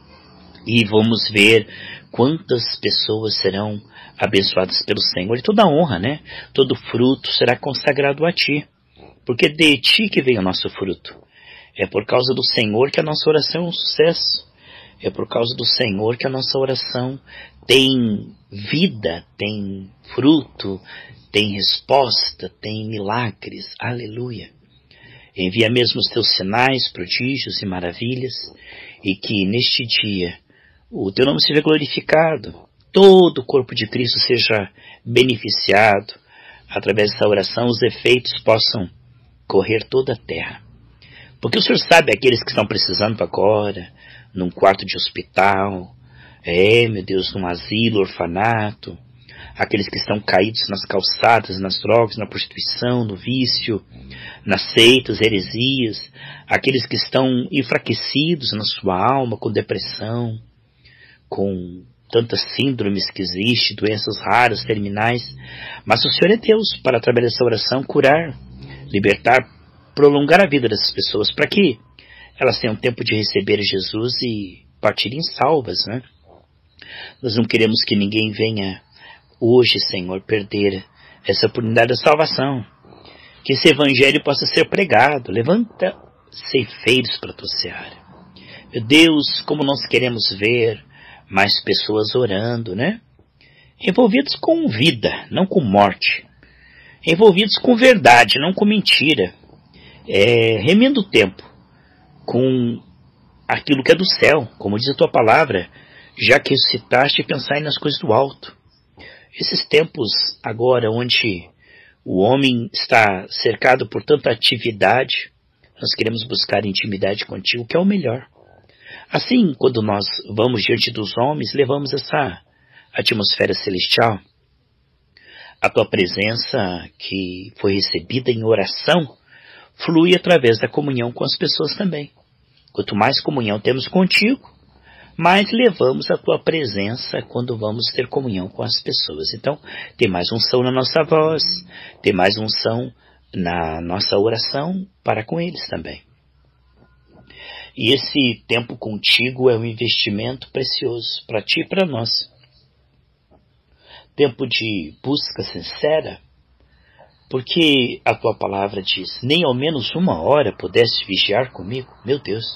e vamos ver quantas pessoas serão abençoadas pelo Senhor, e toda a honra, né? Todo fruto será consagrado a Ti, porque de Ti que vem o nosso fruto. É por causa do Senhor que a nossa oração é um sucesso. É por causa do Senhor que a nossa oração tem vida, tem fruto, tem resposta, tem milagres. Aleluia. Envia mesmo os teus sinais, prodígios e maravilhas, e que neste dia o teu nome seja glorificado, todo o corpo de Cristo seja beneficiado. Através dessa oração os efeitos possam correr toda a terra. Porque o Senhor sabe aqueles que estão precisando agora, num quarto de hospital, é, meu Deus, num asilo, orfanato, aqueles que estão caídos nas calçadas, nas drogas, na prostituição, no vício, nas seitas, heresias, aqueles que estão enfraquecidos na sua alma, com depressão, com tantas síndromes que existem, doenças raras, terminais, mas o Senhor é Deus para, através dessa oração, curar, libertar, prolongar a vida dessas pessoas, para que elas tenham tempo de receber Jesus e partirem salvas, né? Nós não queremos que ninguém venha hoje, Senhor, perder essa oportunidade da salvação. Que esse evangelho possa ser pregado. Levanta ceifeiros para a tua seara. Meu Deus, como nós queremos ver mais pessoas orando, né? Envolvidos com vida, não com morte. Envolvidos com verdade, não com mentira. É, remindo o tempo com aquilo que é do céu, como diz a tua palavra, já que ressuscitaste, pensai nas coisas do alto. Esses tempos agora, onde o homem está cercado por tanta atividade, nós queremos buscar intimidade contigo, que é o melhor. Assim, quando nós vamos diante dos homens, levamos essa atmosfera celestial. A tua presença, que foi recebida em oração, flui através da comunhão com as pessoas também. Quanto mais comunhão temos contigo, mais levamos a tua presença quando vamos ter comunhão com as pessoas. Então, tem mais unção na nossa voz, tem mais unção na nossa oração para com eles também. E esse tempo contigo é um investimento precioso para ti e para nós. Tempo de busca sincera, porque a tua palavra diz, nem ao menos uma hora pudeste vigiar comigo. Meu Deus.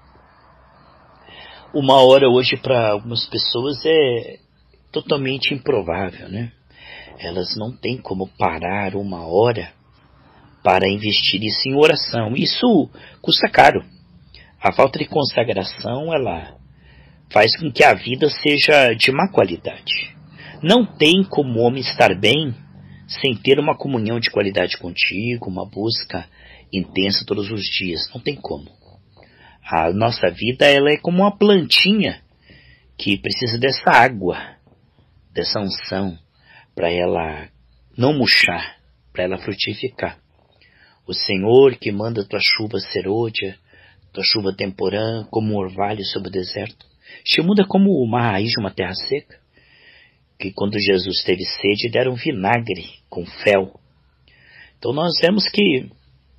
Uma hora hoje para algumas pessoas é totalmente improvável, né? elas não têm como parar uma hora para investir isso em oração. Isso custa caro. A falta de consagração, ela faz com que a vida seja de má qualidade. Não tem como o homem estar bem sem ter uma comunhão de qualidade contigo, uma busca intensa todos os dias. Não tem como. A nossa vida, ela é como uma plantinha que precisa dessa água, dessa unção, para ela não murchar, para ela frutificar. O Senhor que manda tua chuva serôdia, tua chuva temporã, como um orvalho sobre o deserto, te muda como uma raiz de uma terra seca, que quando Jesus teve sede, deram vinagre com fel. Então nós vemos que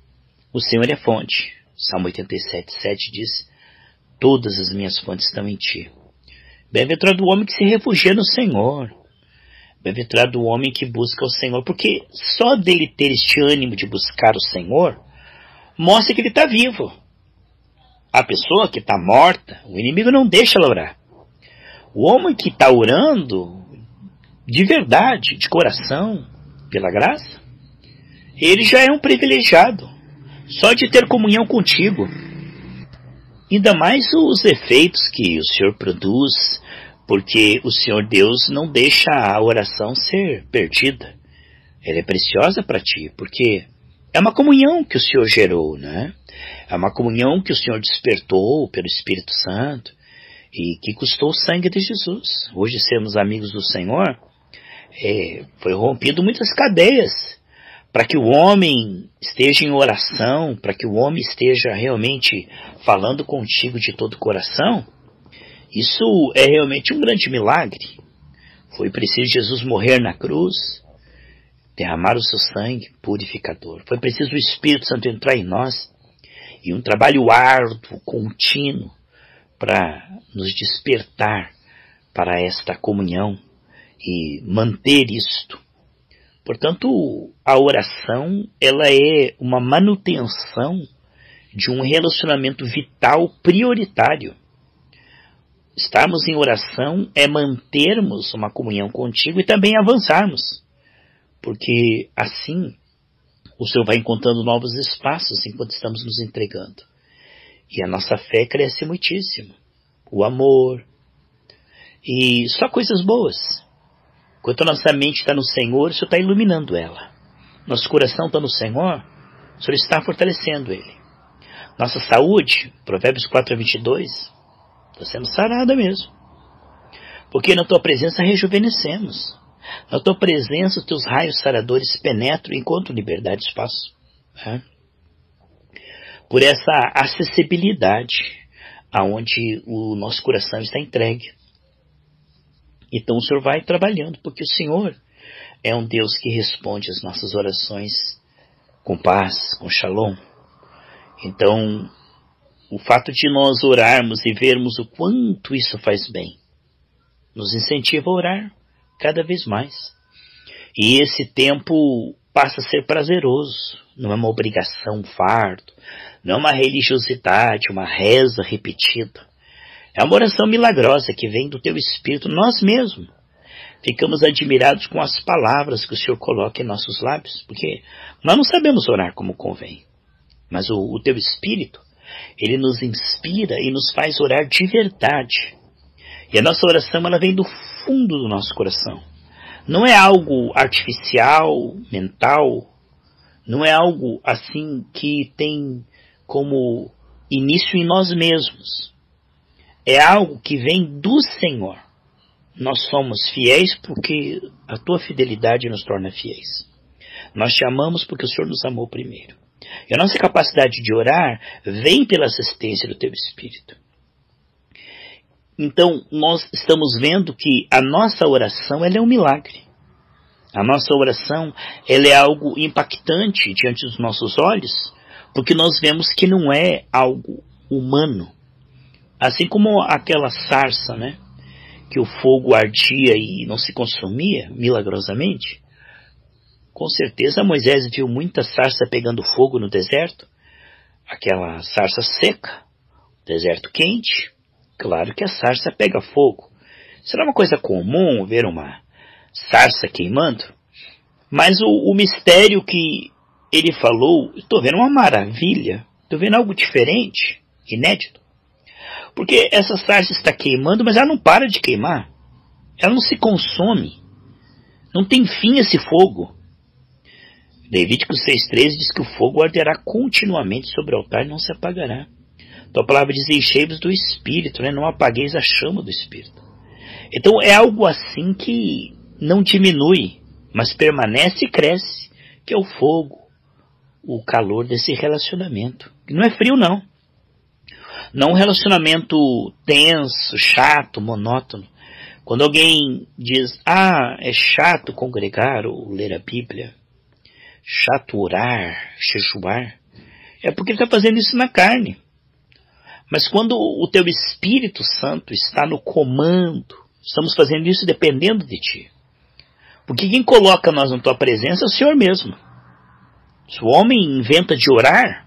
o Senhor é fonte. Salmo oitenta e sete, sete diz, todas as minhas fontes estão em ti. Bem-aventurado o homem que se refugia no Senhor. Bem-aventurado o homem que busca o Senhor, porque só dele ter este ânimo de buscar o Senhor, mostra que ele está vivo. A pessoa que está morta, o inimigo não deixa ela orar. O homem que está orando, de verdade, de coração, pela graça, ele já é um privilegiado, só de ter comunhão contigo. Ainda mais os efeitos que o Senhor produz, porque o Senhor Deus não deixa a oração ser perdida. Ela é preciosa para ti, porque é uma comunhão que o Senhor gerou, né? É uma comunhão que o Senhor despertou pelo Espírito Santo e que custou o sangue de Jesus. Hoje, sermos amigos do Senhor, é, foi rompido muitas cadeias para que o homem esteja em oração, para que o homem esteja realmente falando contigo de todo o coração. Isso é realmente um grande milagre. Foi preciso Jesus morrer na cruz, derramar o seu sangue purificador. Foi preciso o Espírito Santo entrar em nós e um trabalho árduo, contínuo, para nos despertar para esta comunhão e manter isto. Portanto, a oração, ela é uma manutenção de um relacionamento vital prioritário. Estarmos em oração é mantermos uma comunhão contigo e também avançarmos, porque assim o Senhor vai encontrando novos espaços enquanto estamos nos entregando. E a nossa fé cresce muitíssimo. O amor. E só coisas boas. Enquanto a nossa mente está no Senhor, o Senhor está iluminando ela. Nosso coração está no Senhor, o Senhor está fortalecendo ele. Nossa saúde, Provérbios quatro, vinte e dois, está sendo sarada mesmo. Porque na tua presença rejuvenescemos. Na tua presença, os teus raios saradores penetram enquanto liberdade e espaço. É? Por essa acessibilidade aonde o nosso coração está entregue. Então o Senhor vai trabalhando, porque o Senhor é um Deus que responde às nossas orações com paz, com shalom. Então, o fato de nós orarmos e vermos o quanto isso faz bem, nos incentiva a orar cada vez mais. E esse tempo passa a ser prazeroso, não é uma obrigação, um fardo, não é uma religiosidade, uma reza repetida. É uma oração milagrosa que vem do teu Espírito. Nós mesmos ficamos admirados com as palavras que o Senhor coloca em nossos lábios, porque nós não sabemos orar como convém. Mas o, o teu Espírito, ele nos inspira e nos faz orar de verdade. E a nossa oração, ela vem do fundo do nosso coração. Não é algo artificial, mental, não é algo assim que tem como início em nós mesmos. É algo que vem do Senhor. Nós somos fiéis porque a tua fidelidade nos torna fiéis. Nós te amamos porque o Senhor nos amou primeiro. E a nossa capacidade de orar vem pela assistência do teu Espírito. Então, nós estamos vendo que a nossa oração, ela é um milagre. A nossa oração, ela é algo impactante diante dos nossos olhos, porque nós vemos que não é algo humano. Assim como aquela sarça, né, que o fogo ardia e não se consumia milagrosamente. Com certeza Moisés viu muita sarça pegando fogo no deserto, aquela sarça seca, deserto quente. Claro que a sarça pega fogo. Será uma coisa comum ver uma sarça queimando? Mas o, o mistério que ele falou, estou vendo uma maravilha, estou vendo algo diferente, inédito. Porque essa sarça está queimando, mas ela não para de queimar. Ela não se consome. Não tem fim esse fogo. Levítico seis treze diz que o fogo arderá continuamente sobre o altar e não se apagará. Então a palavra diz, enchei-vos do Espírito, né? Não apagueis a chama do Espírito. Então é algo assim que não diminui, mas permanece e cresce, que é o fogo, o calor desse relacionamento. Não é frio, não. Não um relacionamento tenso, chato, monótono. Quando alguém diz, ah, é chato congregar ou ler a Bíblia, chato orar, jejuar, é porque ele está fazendo isso na carne. Mas quando o teu Espírito Santo está no comando, estamos fazendo isso dependendo de ti. Porque quem coloca nós na tua presença é o Senhor mesmo. Se o homem inventa de orar,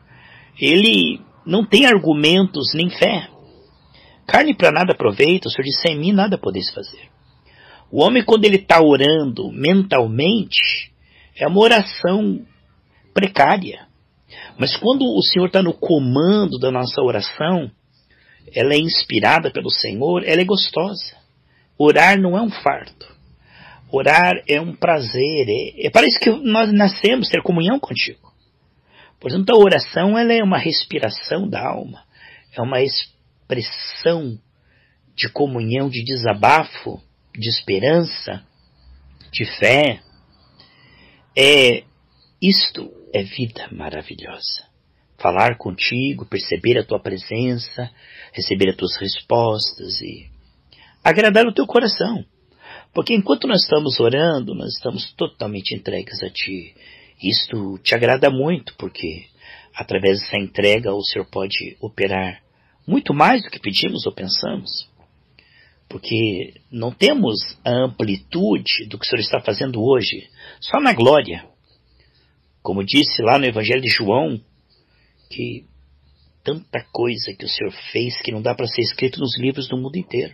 ele não tem argumentos nem fé. Carne para nada aproveita, o Senhor disse, sem mim nada podeis fazer. O homem, quando ele está orando mentalmente, é uma oração precária. Mas quando o Senhor está no comando da nossa oração, ela é inspirada pelo Senhor, ela é gostosa. Orar não é um fardo. Orar é um prazer. É, é, parece que nós nascemos ter comunhão contigo. Portanto, a oração ela é uma respiração da alma. É uma expressão de comunhão, de desabafo, de esperança, de fé. É, isto é vida maravilhosa. Falar contigo, perceber a tua presença, receber as tuas respostas e agradar o teu coração. Porque enquanto nós estamos orando, nós estamos totalmente entregues a ti. Isto te agrada muito, porque através dessa entrega o Senhor pode operar muito mais do que pedimos ou pensamos. Porque não temos a amplitude do que o Senhor está fazendo hoje, só na glória. Como disse lá no Evangelho de João, que tanta coisa que o Senhor fez que não dá para ser escrito nos livros do mundo inteiro.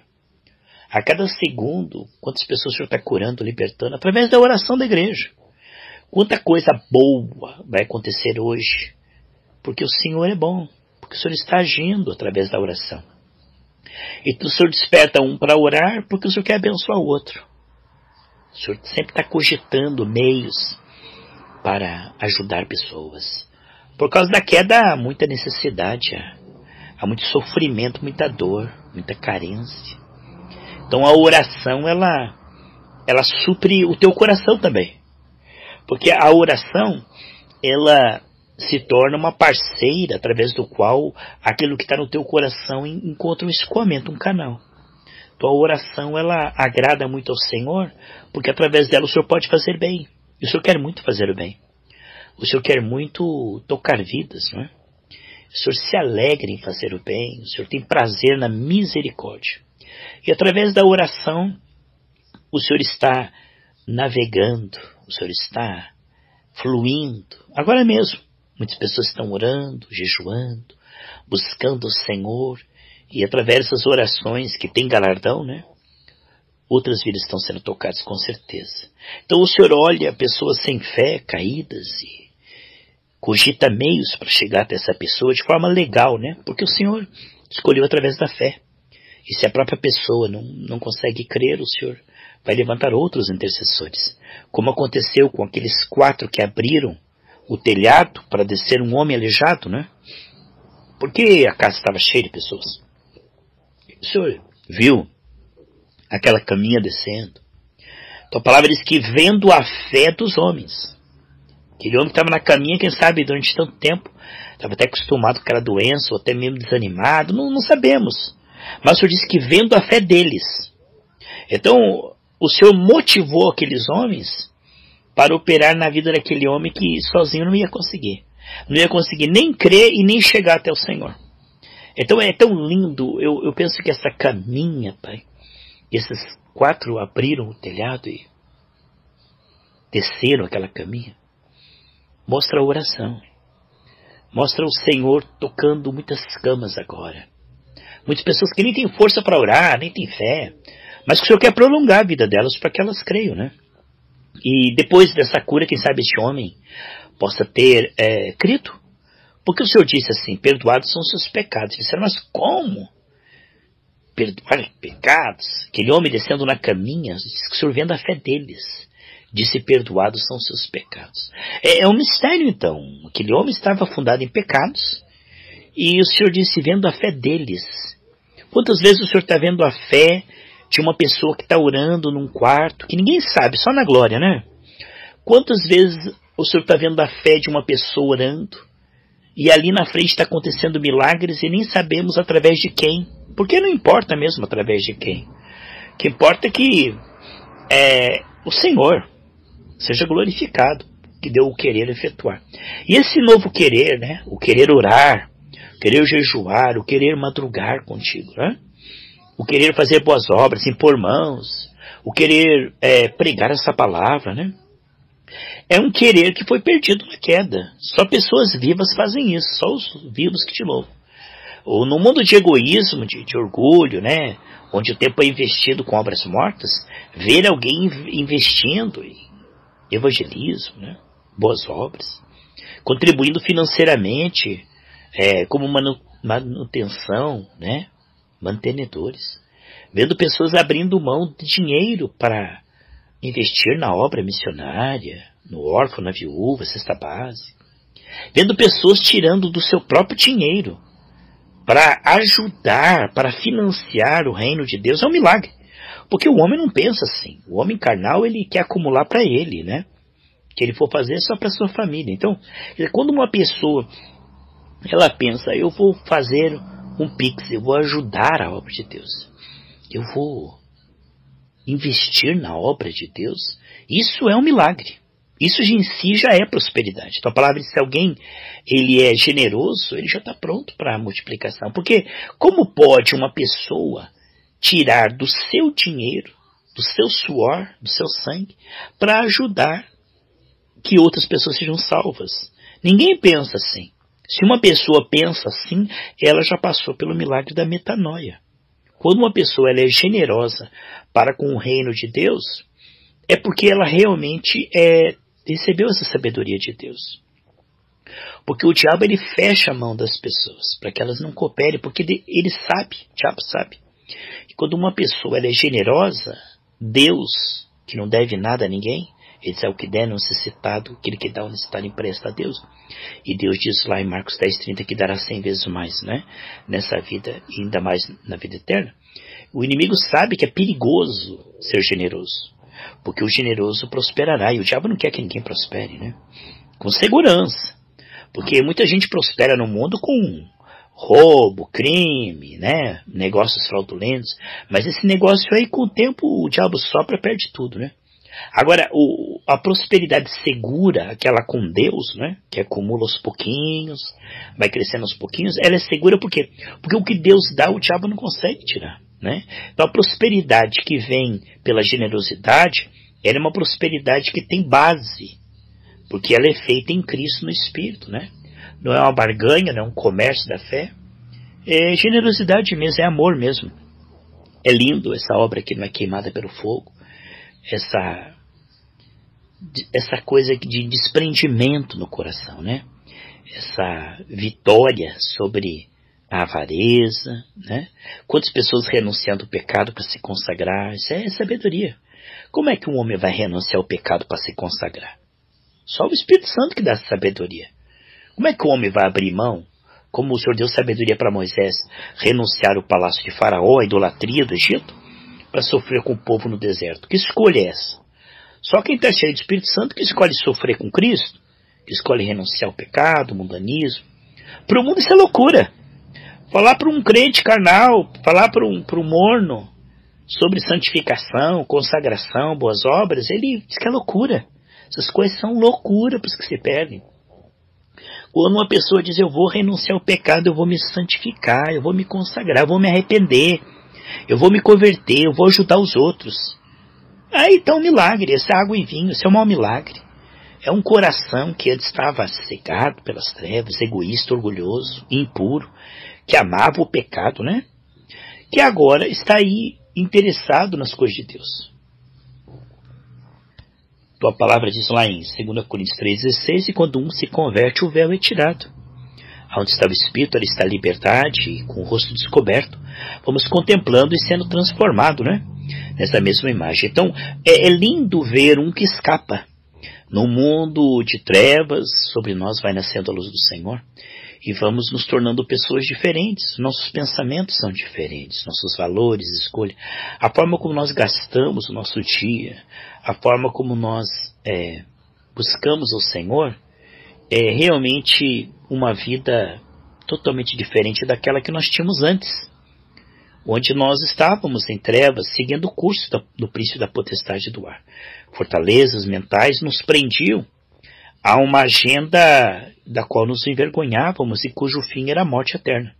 A cada segundo, quantas pessoas o Senhor está curando, libertando, através da oração da igreja. Quanta coisa boa vai acontecer hoje, porque o Senhor é bom, porque o Senhor está agindo através da oração. E o Senhor desperta um para orar, porque o Senhor quer abençoar o outro. O Senhor sempre está cogitando meios para ajudar pessoas. Por causa da queda há muita necessidade, há muito sofrimento, muita dor, muita carência. Então a oração, ela, ela supre o teu coração também. Porque a oração, ela se torna uma parceira através do qual aquilo que está no teu coração encontra um escoamento, um canal. Então a oração, ela agrada muito ao Senhor, porque através dela o Senhor pode fazer bem. E o Senhor quer muito fazer o bem. O Senhor quer muito tocar vidas, não é? O Senhor se alegra em fazer o bem. O Senhor tem prazer na misericórdia. E através da oração, o Senhor está navegando, o Senhor está fluindo. Agora mesmo, muitas pessoas estão orando, jejuando, buscando o Senhor. E através dessas orações que tem galardão, né? Outras vidas estão sendo tocadas com certeza. Então o Senhor olha pessoas sem fé, caídas, e cogita meios para chegar até essa pessoa de forma legal, né? Porque o Senhor escolheu através da fé. E se a própria pessoa não, não consegue crer, o Senhor vai levantar outros intercessores. Como aconteceu com aqueles quatro que abriram o telhado para descer um homem aleijado, né? Porque a casa estava cheia de pessoas. O Senhor viu aquela caminha descendo. Então a palavra diz que vendo a fé dos homens. Aquele homem que estava na caminha, quem sabe, durante tanto tempo, estava até acostumado com aquela doença, ou até mesmo desanimado, não, não sabemos. Mas o Senhor disse que vendo a fé deles. Então, o Senhor motivou aqueles homens para operar na vida daquele homem que sozinho não ia conseguir. Não ia conseguir nem crer e nem chegar até o Senhor. Então é tão lindo, eu, eu penso que essa caminha, Pai, esses quatro abriram o telhado e desceram aquela caminha, mostra a oração. Mostra o Senhor tocando muitas camas agora. Muitas pessoas que nem têm força para orar, nem têm fé. Mas que o Senhor quer prolongar a vida delas para que elas creiam, né? E depois dessa cura, quem sabe este homem possa ter é, crido. Porque o Senhor disse assim, perdoados são seus pecados. Disseram, mas como? Perdoar pecados? Aquele homem descendo na caminha, disse que o Senhor vendo a fé deles. Disse, perdoados são seus pecados. É, é um mistério então. Aquele homem estava afundado em pecados. E o Senhor disse, vendo a fé deles. Quantas vezes o Senhor está vendo a fé de uma pessoa que está orando num quarto, que ninguém sabe, só na glória, né? Quantas vezes o Senhor está vendo a fé de uma pessoa orando, e ali na frente está acontecendo milagres e nem sabemos através de quem? Porque não importa mesmo através de quem. O que importa é que é, o Senhor seja glorificado, que deu o querer efetuar. E esse novo querer, né? O querer orar, o querer jejuar, o querer madrugar contigo, né? O querer fazer boas obras, impor mãos, o querer é, pregar essa palavra, né? É um querer que foi perdido na queda. Só pessoas vivas fazem isso, só os vivos que te louvam. Ou no mundo de egoísmo, de, de orgulho, né? Onde o tempo é investido com obras mortas, ver alguém investindo em evangelismo, né? Boas obras, contribuindo financeiramente, é, como manu, manutenção, né? Mantenedores, vendo pessoas abrindo mão de dinheiro para investir na obra missionária, no órfão, na viúva, cesta básica, vendo pessoas tirando do seu próprio dinheiro para ajudar, para financiar o reino de Deus. É um milagre, porque o homem não pensa assim. O homem carnal, ele quer acumular para ele, né? Que ele for fazer só para sua família. Então, quando uma pessoa ela pensa, eu vou fazer um pix, eu vou ajudar a obra de Deus, eu vou investir na obra de Deus, isso é um milagre. Isso em si já é prosperidade. Então a palavra diz que se alguém ele é generoso, ele já está pronto para a multiplicação. Porque como pode uma pessoa tirar do seu dinheiro, do seu suor, do seu sangue, para ajudar que outras pessoas sejam salvas? Ninguém pensa assim. Se uma pessoa pensa assim, ela já passou pelo milagre da metanoia. Quando uma pessoa ela é generosa para com o reino de Deus, é porque ela realmente é, recebeu essa sabedoria de Deus. Porque o diabo ele fecha a mão das pessoas para que elas não cooperem, porque ele, ele sabe, o diabo sabe. E quando uma pessoa ela é generosa, Deus, que não deve nada a ninguém, ele diz, é o que der no necessitado, aquele que dá o necessitado empresta a Deus. E Deus diz lá em Marcos dez, trinta que dará cem vezes mais, né? Nessa vida e ainda mais na vida eterna. O inimigo sabe que é perigoso ser generoso, porque o generoso prosperará, e o diabo não quer que ninguém prospere, né? Com segurança, porque muita gente prospera no mundo com roubo, crime, né? Negócios fraudulentos, mas esse negócio aí com o tempo o diabo sopra e perde tudo, né? Agora, o, a prosperidade segura, aquela com Deus, né, que acumula aos pouquinhos, vai crescendo aos pouquinhos, ela é segura por quê? Porque o que Deus dá, o diabo não consegue tirar, né? Então a prosperidade que vem pela generosidade, ela é uma prosperidade que tem base, porque ela é feita em Cristo no Espírito, né? Não é uma barganha, não é um comércio da fé, é generosidade mesmo, é amor mesmo. É lindo essa obra que não é queimada pelo fogo. Essa, essa coisa de desprendimento no coração, né? Essa vitória sobre a avareza, né? Quantas pessoas renunciando ao pecado para se consagrar? Isso é sabedoria. Como é que um homem vai renunciar ao pecado para se consagrar? Só o Espírito Santo que dá sabedoria. Como é que o homem vai abrir mão? Como o Senhor deu sabedoria para Moisés renunciar ao palácio de Faraó, a idolatria do Egito, para sofrer com o povo no deserto? Que escolha é essa? Só quem está cheio do Espírito Santo que escolhe sofrer com Cristo, que escolhe renunciar ao pecado, ao mundanismo. Para o mundo isso é loucura. Falar para um crente carnal, falar para um, para um morno sobre santificação, consagração, boas obras, ele diz que é loucura. Essas coisas são loucura para os que se perdem. Quando uma pessoa diz, eu vou renunciar ao pecado, eu vou me santificar, eu vou me consagrar, eu vou me arrepender, eu vou me converter, eu vou ajudar os outros. Aí está um milagre, essa água e vinho, isso é um mau milagre. É um coração que antes estava cegado pelas trevas, egoísta, orgulhoso, impuro, que amava o pecado, né? Que agora está aí interessado nas coisas de Deus. Tua palavra diz lá em dois Coríntios três, dezesseis, e quando um se converte, o véu é tirado. Onde está o Espírito, ali está a liberdade, e com o rosto descoberto, vamos contemplando e sendo transformado, né? Nessa mesma imagem. Então, é, é lindo ver um que escapa. No mundo de trevas, sobre nós vai nascendo a luz do Senhor, e vamos nos tornando pessoas diferentes. Nossos pensamentos são diferentes, nossos valores, escolha, a forma como nós gastamos o nosso dia, a forma como nós é, buscamos o Senhor, é realmente uma vida totalmente diferente daquela que nós tínhamos antes, onde nós estávamos em trevas, seguindo o curso do, do príncipe da potestade do ar. Fortalezas mentais nos prendiam a uma agenda da qual nos envergonhávamos e cujo fim era a morte eterna.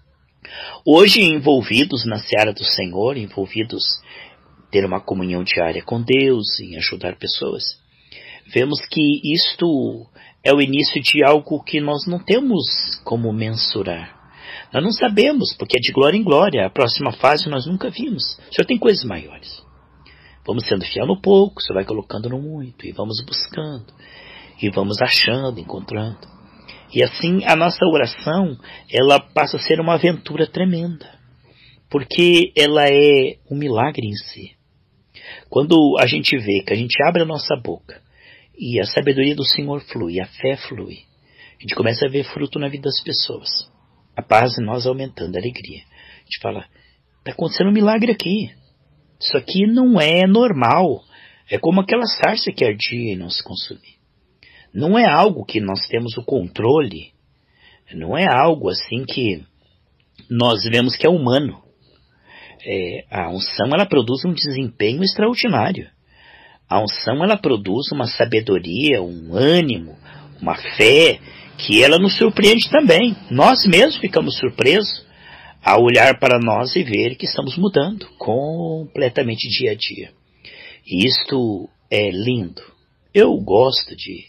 Hoje, envolvidos na seara do Senhor, envolvidos em ter uma comunhão diária com Deus, em ajudar pessoas, vemos que isto é o início de algo que nós não temos como mensurar. Nós não sabemos, porque é de glória em glória. A próxima fase nós nunca vimos. O Senhor tem coisas maiores. Vamos sendo fiel no pouco, o Senhor vai colocando no muito, e vamos buscando, e vamos achando, encontrando. E assim a nossa oração, ela passa a ser uma aventura tremenda, porque ela é um milagre em si. Quando a gente vê que a gente abre a nossa boca, e a sabedoria do Senhor flui, a fé flui, a gente começa a ver fruto na vida das pessoas. A paz em nós aumentando, a alegria. A gente fala, está acontecendo um milagre aqui. Isso aqui não é normal. É como aquela sarça que ardia e não se consumir. Não é algo que nós temos o controle. Não é algo assim que nós vemos que é humano. É, a unção, ela produz um desempenho extraordinário. A unção, ela produz uma sabedoria, um ânimo, uma fé, que ela nos surpreende também. Nós mesmos ficamos surpresos ao olhar para nós e ver que estamos mudando completamente dia a dia. E isto é lindo. Eu gosto de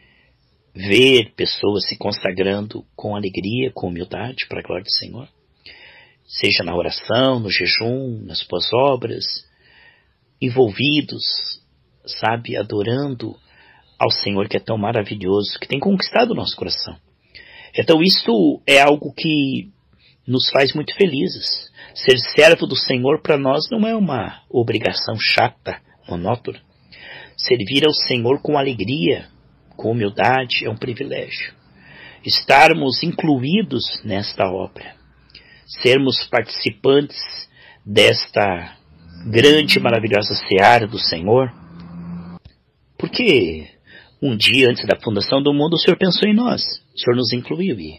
ver pessoas se consagrando com alegria, com humildade para a glória do Senhor. Seja na oração, no jejum, nas suas obras, envolvidos, sabe, adorando ao Senhor que é tão maravilhoso, que tem conquistado o nosso coração. Então isto é algo que nos faz muito felizes. Ser servo do Senhor para nós não é uma obrigação chata, monótona. Servir ao Senhor com alegria, com humildade, é um privilégio. Estarmos incluídos nesta obra, sermos participantes desta grande e maravilhosa seara do Senhor, porque um dia antes da fundação do mundo, o Senhor pensou em nós. O Senhor nos incluiu e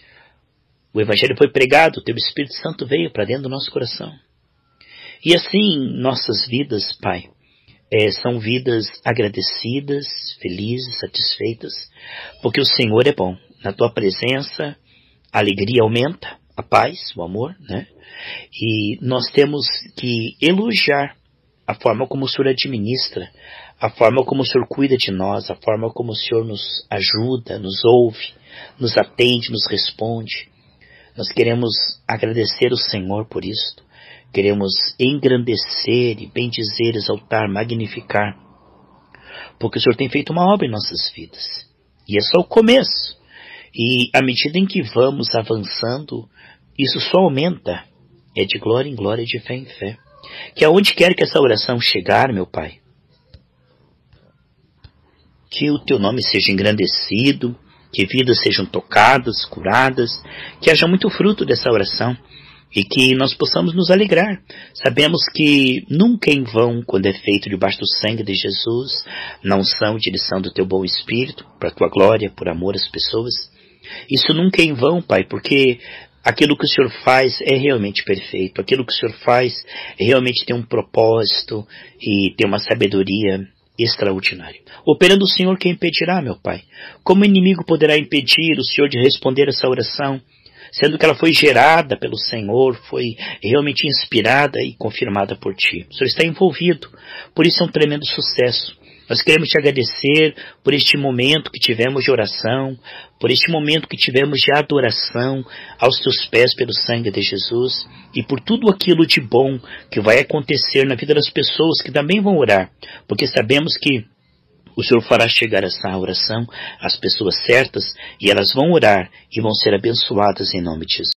o Evangelho foi pregado, o Teu Espírito Santo veio para dentro do nosso coração. E assim, nossas vidas, Pai, é, são vidas agradecidas, felizes, satisfeitas, porque o Senhor é bom. Na Tua presença, a alegria aumenta, a paz, o amor, né? E nós temos que elogiar a forma como o Senhor administra, a forma como o Senhor cuida de nós, a forma como o Senhor nos ajuda, nos ouve, nos atende, nos responde. Nós queremos agradecer o Senhor por isto. Queremos engrandecer e bendizer, exaltar, magnificar, porque o Senhor tem feito uma obra em nossas vidas. E é só o começo. E à medida em que vamos avançando, isso só aumenta. É de glória em glória, de fé em fé. Que aonde quer que essa oração chegar, meu Pai, que o Teu nome seja engrandecido, que vidas sejam tocadas, curadas, que haja muito fruto dessa oração e que nós possamos nos alegrar. Sabemos que nunca em vão, quando é feito debaixo do sangue de Jesus, na unção e direção do Teu bom Espírito, para a Tua glória, por amor às pessoas. Isso nunca é em vão, Pai, porque aquilo que o Senhor faz é realmente perfeito. Aquilo que o Senhor faz é realmente tem um propósito e tem uma sabedoria extraordinária. Operando o Senhor, quem impedirá, meu Pai? Como o inimigo poderá impedir o Senhor de responder essa oração, sendo que ela foi gerada pelo Senhor, foi realmente inspirada e confirmada por Ti? O Senhor está envolvido, por isso é um tremendo sucesso. Nós queremos Te agradecer por este momento que tivemos de oração, por este momento que tivemos de adoração aos Teus pés pelo sangue de Jesus e por tudo aquilo de bom que vai acontecer na vida das pessoas que também vão orar, porque sabemos que O Senhor fará chegar essa oração às pessoas certas e elas vão orar e vão ser abençoadas em nome de Jesus.